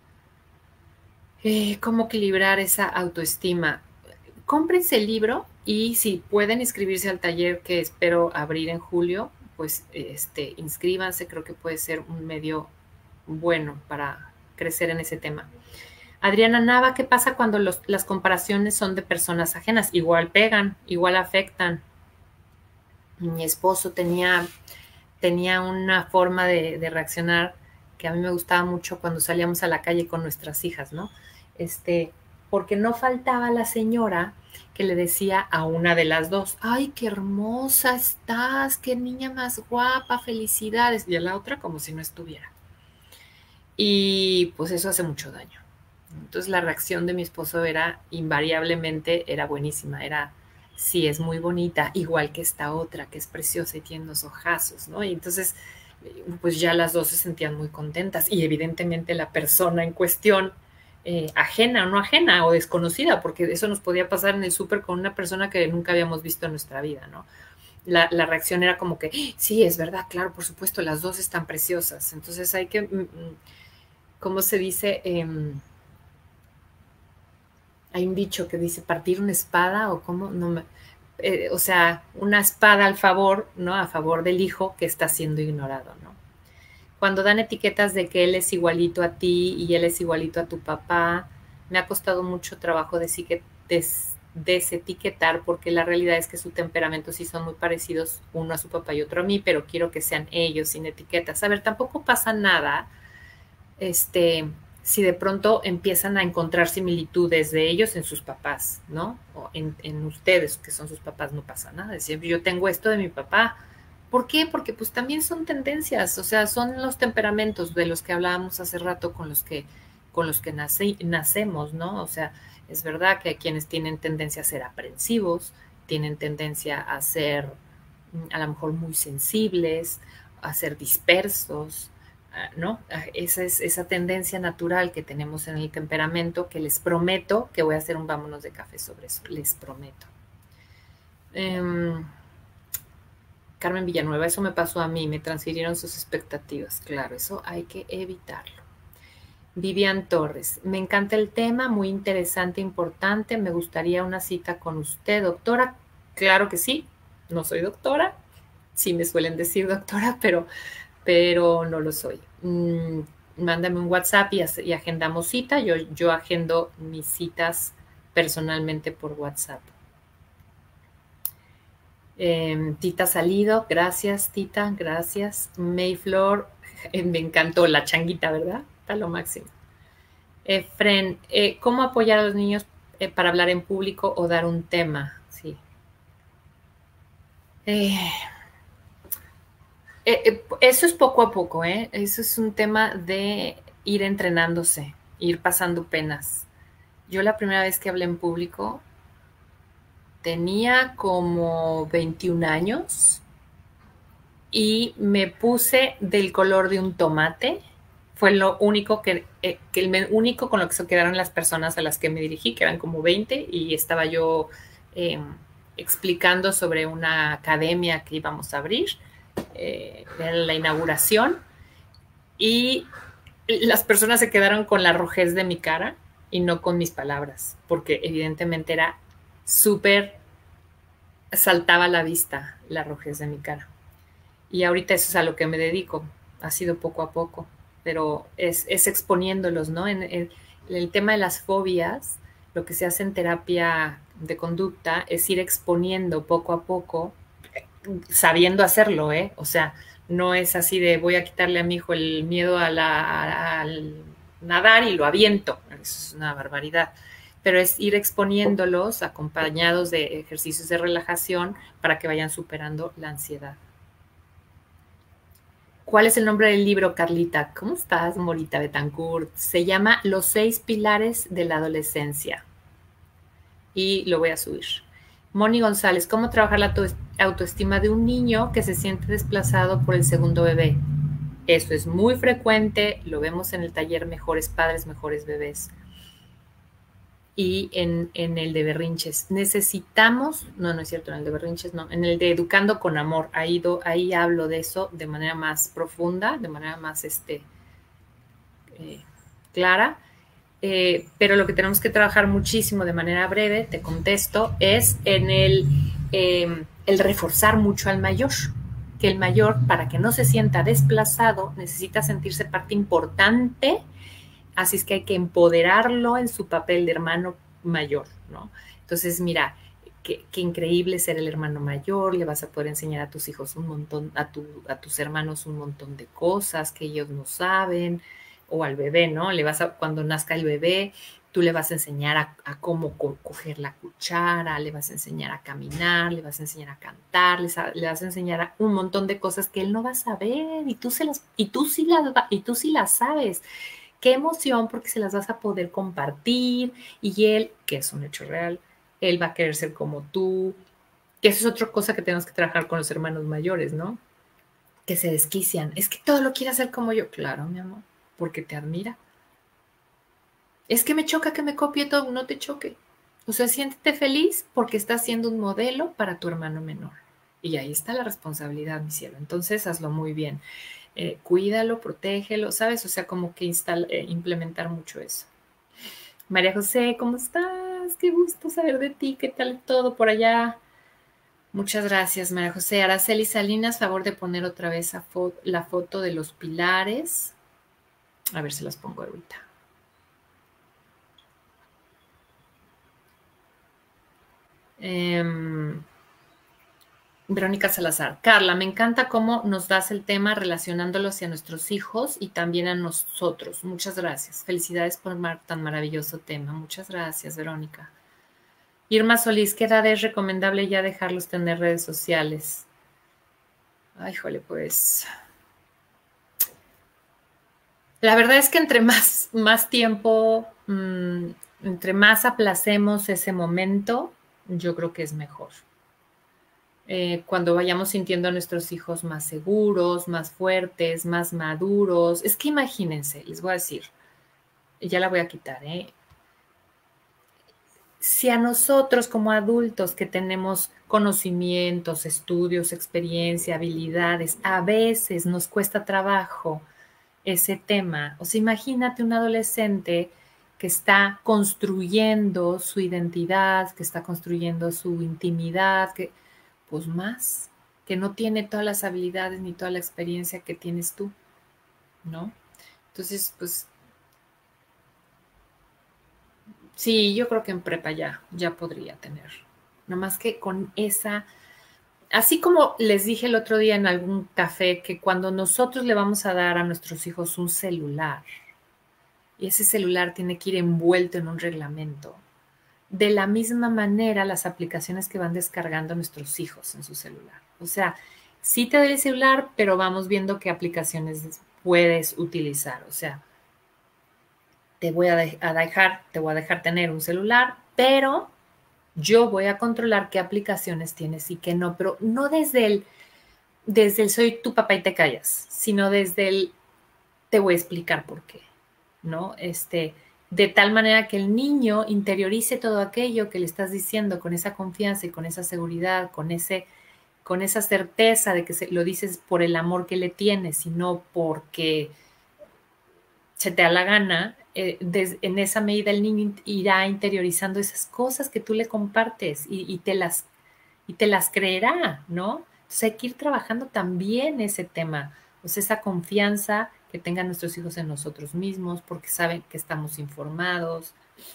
Eh, ¿Cómo equilibrar esa autoestima? Cómprense el libro y si pueden inscribirse al taller que espero abrir en julio, pues este, inscríbanse, creo que puede ser un medio bueno para crecer en ese tema. Adriana Nava, ¿qué pasa cuando los, las comparaciones son de personas ajenas? Igual pegan, igual afectan. Mi esposo tenía, tenía una forma de, de reaccionar que a mí me gustaba mucho cuando salíamos a la calle con nuestras hijas, ¿no? Este, porque no faltaba la señora que le decía a una de las dos, ay, qué hermosa estás, qué niña más guapa, felicidades, y a la otra como si no estuviera. Y pues eso hace mucho daño. Entonces la reacción de mi esposo era invariablemente, era buenísima, era, sí, es muy bonita, igual que esta otra, que es preciosa y tiene unos ojazos, ¿no? Y entonces, pues ya las dos se sentían muy contentas y evidentemente la persona en cuestión, eh, ajena o no ajena o desconocida, porque eso nos podía pasar en el súper con una persona que nunca habíamos visto en nuestra vida, ¿no? La, la, reacción era como que, sí, es verdad, claro, por supuesto, las dos están preciosas. Entonces hay que, ¿cómo se dice? Eh, hay un dicho que dice partir una espada o cómo, no me, eh, o sea, una espada al favor, ¿no? A favor del hijo que está siendo ignorado, ¿no? Cuando dan etiquetas de que él es igualito a ti y él es igualito a tu papá, me ha costado mucho trabajo des, des, desetiquetar porque la realidad es que su temperamento sí son muy parecidos uno a su papá y otro a mí, pero quiero que sean ellos sin etiquetas. A ver, tampoco pasa nada, este, si de pronto empiezan a encontrar similitudes de ellos en sus papás, ¿no? O en, en ustedes, que son sus papás, no pasa nada. Es decir, yo tengo esto de mi papá. ¿Por qué? Porque pues también son tendencias, o sea, son los temperamentos de los que hablábamos hace rato con los que, con los que nace, nacemos, ¿no? O sea, es verdad que hay quienes tienen tendencia a ser aprensivos, tienen tendencia a ser a lo mejor muy sensibles, a ser dispersos, ¿no? Esa es esa tendencia natural que tenemos en el temperamento, que les prometo que voy a hacer un vámonos de café sobre eso, les prometo. Eh, Carmen Villanueva, eso me pasó a mí, me transfirieron sus expectativas, claro, eso hay que evitarlo. Vivian Torres, me encanta el tema, muy interesante, importante, me gustaría una cita con usted, doctora. Claro que sí, no soy doctora, sí me suelen decir doctora, pero pero no lo soy. Mm, mándame un WhatsApp y, y agendamos cita. Yo, yo agendo mis citas personalmente por WhatsApp. Eh, Tita Salido, gracias, Tita, gracias. Mayflor, eh, me encantó la changuita, ¿verdad? Está lo máximo. Eh, Fren, eh, ¿cómo apoyar a los niños eh, para hablar en público o dar un tema? Sí. Eh, Eh, eso es poco a poco, ¿eh? Eso es un tema de ir entrenándose, ir pasando penas. Yo la primera vez que hablé en público tenía como veintiún años y me puse del color de un tomate. Fue lo único que, eh, que el único con lo que se quedaron las personas a las que me dirigí, que eran como veinte, y estaba yo eh, explicando sobre una academia que íbamos a abrir. Eh, en la inauguración y las personas se quedaron con la rojez de mi cara y no con mis palabras, porque evidentemente era súper, saltaba a la vista la rojez de mi cara. Y ahorita eso es a lo que me dedico, ha sido poco a poco, pero es, es exponiéndolos, ¿no? En, en, en el tema de las fobias, lo que se hace en terapia de conducta es ir exponiendo poco a poco, sabiendo hacerlo, ¿eh? O sea, no es así de voy a quitarle a mi hijo el miedo a la, al nadar y lo aviento. Eso es una barbaridad. Pero es ir exponiéndolos acompañados de ejercicios de relajación para que vayan superando la ansiedad. ¿Cuál es el nombre del libro, Carlita? ¿Cómo estás, Morita Betancourt? Se llama Los seis pilares de la adolescencia. Y lo voy a subir. Moni González, ¿cómo trabajar la autoestima de un niño que se siente desplazado por el segundo bebé? Eso es muy frecuente, lo vemos en el taller Mejores Padres, Mejores Bebés. Y en, en el de berrinches. Necesitamos, no, no es cierto, en el de berrinches no, en el de Educando con Amor, ahí, do, ahí hablo de eso de manera más profunda, de manera más este, eh, clara. Eh, pero lo que tenemos que trabajar muchísimo de manera breve, te contesto, es en el, eh, el reforzar mucho al mayor, que el mayor, para que no se sienta desplazado, necesita sentirse parte importante, así es que hay que empoderarlo en su papel de hermano mayor, ¿no? Entonces, mira, qué, qué increíble ser el hermano mayor, le vas a poder enseñar a tus hijos un montón, a, tu, a tus hermanos un montón de cosas que ellos no saben, o al bebé, ¿no? Le vas a, cuando nazca el bebé, tú le vas a enseñar a, a cómo co coger la cuchara, le vas a enseñar a caminar, le vas a enseñar a cantar, le, le vas a enseñar a un montón de cosas que él no va a saber y tú, se las, y tú, sí, las, y tú sí las sabes. Qué emoción, porque se las vas a poder compartir y él, que es un hecho real, él va a querer ser como tú, que eso es otra cosa que tenemos que trabajar con los hermanos mayores, ¿no? Que se desquician. Es que todo lo quiere hacer como yo. Claro, mi amor, porque te admira. Es que me choca que me copie todo, no te choque. O sea, siéntete feliz porque estás siendo un modelo para tu hermano menor. Y ahí está la responsabilidad, mi cielo. Entonces, hazlo muy bien. Eh, cuídalo, protégelo, ¿sabes? O sea, como que instala, eh, implementar mucho eso. María José, ¿cómo estás? Qué gusto saber de ti, ¿qué tal todo por allá? Muchas gracias, María José. Araceli Salinas, favor de poner otra vez a fo la foto de los pilares. A ver si las pongo ahorita. Eh, Verónica Salazar. Carla, me encanta cómo nos das el tema relacionándolo hacia nuestros hijos y también a nosotros. Muchas gracias. Felicidades por tan maravilloso tema. Muchas gracias, Verónica. Irma Solís, ¿qué edad es recomendable ya dejarlos tener redes sociales? Ay, jole, pues... La verdad es que entre más, más tiempo, mmm, entre más aplacemos ese momento, yo creo que es mejor. Eh, cuando vayamos sintiendo a nuestros hijos más seguros, más fuertes, más maduros. Es que imagínense, les voy a decir, ya la voy a quitar, ¿eh? Si a nosotros como adultos que tenemos conocimientos, estudios, experiencia, habilidades, a veces nos cuesta trabajo ese tema, o sea, imagínate un adolescente que está construyendo su identidad, que está construyendo su intimidad, que pues más, que no tiene todas las habilidades ni toda la experiencia que tienes tú, ¿no? Entonces, pues, sí, yo creo que en prepa ya, ya podría tener. Nada más que con esa, así como les dije el otro día en algún café, que cuando nosotros le vamos a dar a nuestros hijos un celular, y ese celular tiene que ir envuelto en un reglamento, de la misma manera las aplicaciones que van descargando nuestros hijos en su celular. O sea, sí te doy el celular, pero vamos viendo qué aplicaciones puedes utilizar. O sea, te voy a, de a dejar, te voy a dejar tener un celular, pero yo voy a controlar qué aplicaciones tienes y qué no, pero no desde el, desde el soy tu papá y te callas, sino desde el te voy a explicar por qué, ¿no? Este, de tal manera que el niño interiorice todo aquello que le estás diciendo con esa confianza y con esa seguridad, con, ese, con esa certeza de que se, lo dices por el amor que le tienes y no porque se te da la gana. Eh, des, en esa medida el niño irá interiorizando esas cosas que tú le compartes y, y, te, las, y te las creerá, ¿no? Entonces hay que ir trabajando también ese tema, o sea, esa confianza que tengan nuestros hijos en nosotros mismos, porque saben que estamos informados.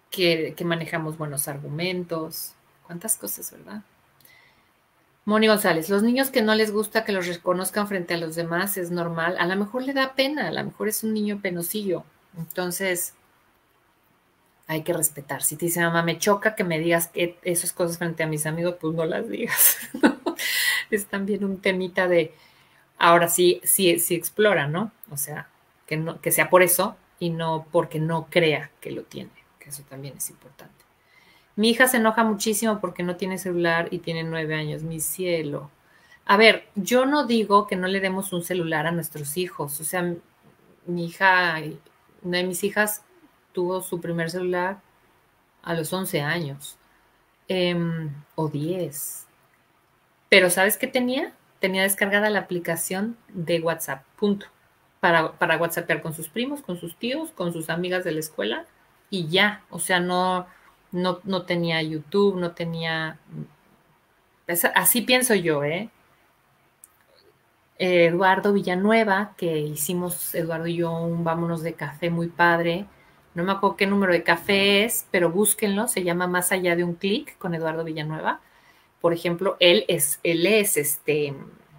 que, que manejamos buenos argumentos, cuántas cosas, ¿verdad? Moni González, los niños que no les gusta que los reconozcan frente a los demás es normal, a lo mejor le da pena, a lo mejor es un niño penosillo, entonces hay que respetar. Si te dice mamá, me choca que me digas que esas cosas frente a mis amigos, pues no las digas. Es también un temita de, ahora sí, sí, sí explora, ¿no? O sea, que, no, que sea por eso y no porque no crea que lo tiene, que eso también es importante. Mi hija se enoja muchísimo porque no tiene celular y tiene nueve años, mi cielo. A ver, yo no digo que no le demos un celular a nuestros hijos. O sea, mi hija, una de mis hijas tuvo su primer celular a los once años eh, o diez. Pero ¿sabes qué tenía? Tenía descargada la aplicación de WhatsApp, punto. Para, para WhatsAppear con sus primos, con sus tíos, con sus amigas de la escuela y ya. O sea, no, no, no tenía YouTube, no tenía... Así pienso yo, ¿eh? Eduardo Villanueva, que hicimos Eduardo y yo un vámonos de café muy padre. No me acuerdo qué número de café es, pero búsquenlo, se llama Más allá de un clic con Eduardo Villanueva. Por ejemplo, él es, él es este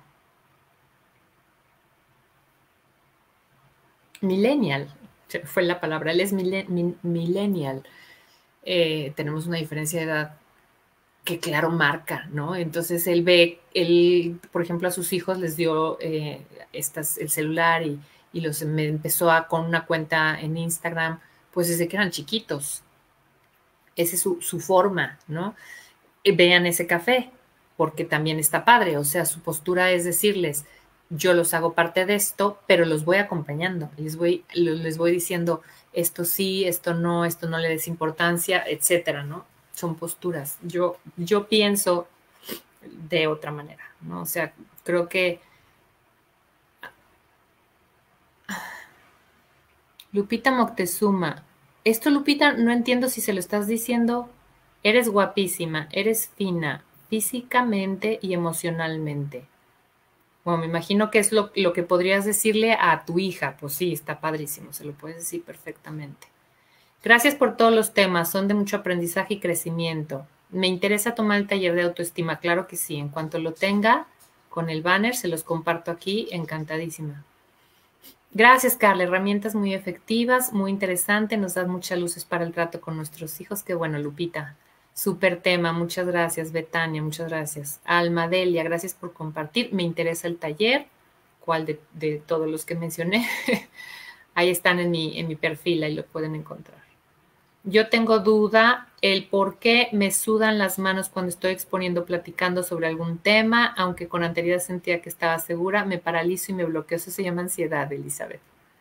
millennial, fue la palabra, él es millennial. Eh, tenemos una diferencia de edad que claro marca, ¿no? Entonces él ve, él, por ejemplo, a sus hijos les dio eh, estas, el celular y, y los me empezó a, con una cuenta en Instagram, pues desde que eran chiquitos. Esa es su, su forma, ¿no? Y vean ese café, porque también está padre, o sea, su postura es decirles, yo los hago parte de esto, pero los voy acompañando, les voy, les voy diciendo, esto sí, esto no, esto no le des importancia, etcétera, ¿no? Son posturas. Yo, yo pienso de otra manera, ¿no? O sea, creo que Lupita Moctezuma, esto Lupita, no entiendo si se lo estás diciendo, eres guapísima, eres fina, físicamente y emocionalmente. Bueno, me imagino que es lo, lo que podrías decirle a tu hija. Pues sí, está padrísimo, se lo puedes decir perfectamente. Gracias por todos los temas, son de mucho aprendizaje y crecimiento. Me interesa tomar el taller de autoestima, claro que sí. En cuanto lo tenga, con el banner se los comparto aquí, encantadísima. Gracias, Carla, herramientas muy efectivas, muy interesante, nos das muchas luces para el trato con nuestros hijos. Qué bueno, Lupita. Súper tema, muchas gracias, Betania, muchas gracias. Alma Delia, gracias por compartir. Me interesa el taller, ¿cuál de, de todos los que mencioné? Ahí están en mi, en mi perfil, ahí lo pueden encontrar. Yo tengo duda el por qué me sudan las manos cuando estoy exponiendo, platicando sobre algún tema, aunque con anterioridad sentía que estaba segura, me paralizo y me bloqueo. Eso se llama ansiedad, Elizabeth.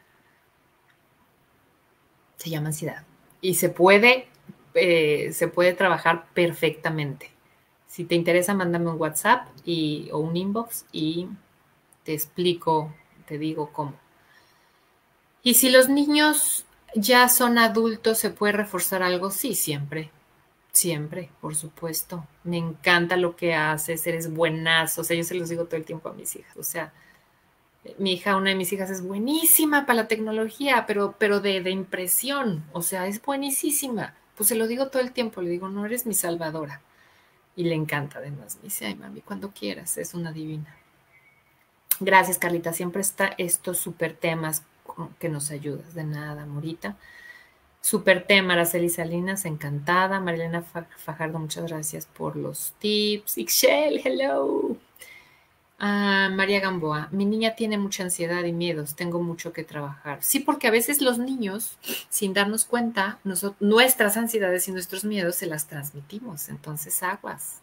Se llama ansiedad. Y se puede, eh, se puede trabajar perfectamente. Si te interesa, mándame un WhatsApp y, o un inbox y te explico, te digo cómo. Y si los niños ya son adultos, ¿se puede reforzar algo? Sí, siempre. Siempre, por supuesto. Me encanta lo que haces, eres buenazo. O sea, yo se los digo todo el tiempo a mis hijas. O sea, mi hija, una de mis hijas es buenísima para la tecnología, pero, pero de, de impresión. O sea, es buenísima. Pues se lo digo todo el tiempo. Le digo, no eres mi salvadora. Y le encanta además. Me dice, ay, mami, cuando quieras, es una divina. Gracias, Carlita. Siempre está estos súper temas que nos ayudas. De nada, Morita. Súper tema, Araceli Salinas, encantada. Marilena Fajardo, muchas gracias por los tips. Ixchel, hello. Ah, María Gamboa, mi niña tiene mucha ansiedad y miedos, tengo mucho que trabajar. Sí, porque a veces los niños, sin darnos cuenta, nosotros, nuestras ansiedades y nuestros miedos se las transmitimos, entonces aguas.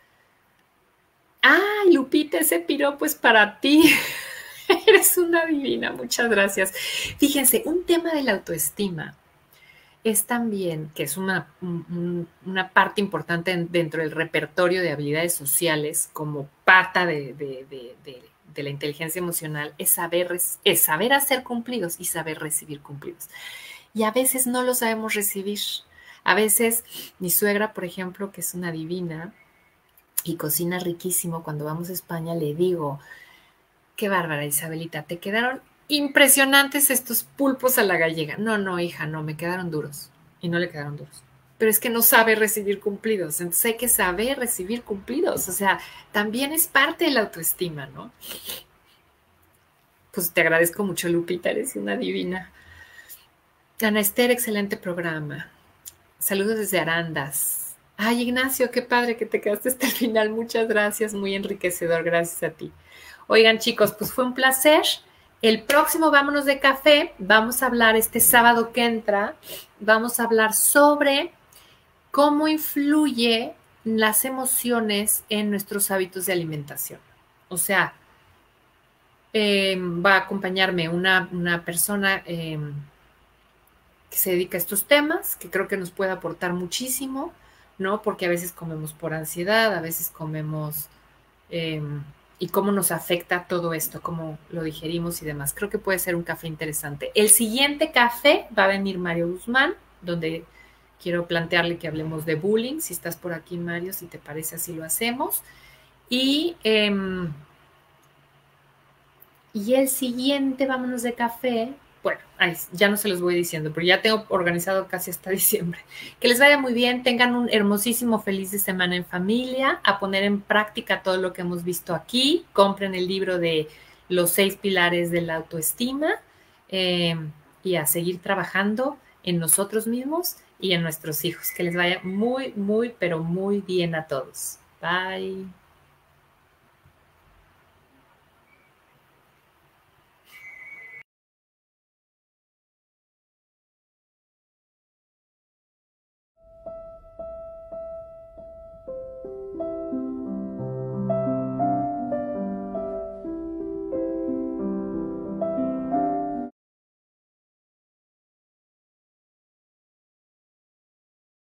¡Ay, Lupita, ese piropo es para ti! Eres una divina, muchas gracias. Fíjense, un tema de la autoestima es también, que es una, un, una parte importante dentro del repertorio de habilidades sociales como pata de, de, de, de, de la inteligencia emocional, es saber, es saber hacer cumplidos y saber recibir cumplidos. Y a veces no lo sabemos recibir. A veces mi suegra, por ejemplo, que es una divina y cocina riquísimo, cuando vamos a España le digo, qué bárbara, Isabelita, te quedaron impresionantes estos pulpos a la gallega. No, no, hija, no, me quedaron duros. Y no le quedaron duros. pero es que no sabe recibir cumplidos. Entonces hay que saber recibir cumplidos. O sea, también es parte de la autoestima, ¿no? Pues te agradezco mucho, Lupita, eres una divina. Ana Esther, excelente programa. Saludos desde Arandas. Ay, Ignacio, qué padre que te quedaste hasta el final. Muchas gracias, muy enriquecedor, gracias a ti. Oigan, chicos, pues fue un placer. El próximo Vámonos de Café, vamos a hablar este sábado que entra, vamos a hablar sobre cómo influye las emociones en nuestros hábitos de alimentación. O sea, eh, va a acompañarme una, una persona eh, que se dedica a estos temas, que creo que nos puede aportar muchísimo, ¿no? Porque a veces comemos por ansiedad, a veces comemos... Eh, y cómo nos afecta todo esto, cómo lo digerimos y demás. Creo que puede ser un café interesante. El siguiente café va a venir Mario Guzmán, donde quiero plantearle que hablemos de bullying. Si estás por aquí, Mario, si te parece, así lo hacemos. Y, eh, y el siguiente, vámonos de café. Bueno, ay, ya no se los voy diciendo, pero ya tengo organizado casi hasta diciembre. Que les vaya muy bien, tengan un hermosísimo feliz de semana en familia, a poner en práctica todo lo que hemos visto aquí, compren el libro de los seis pilares de la autoestima eh, y a seguir trabajando en nosotros mismos y en nuestros hijos. Que les vaya muy, muy, pero muy bien a todos. Bye.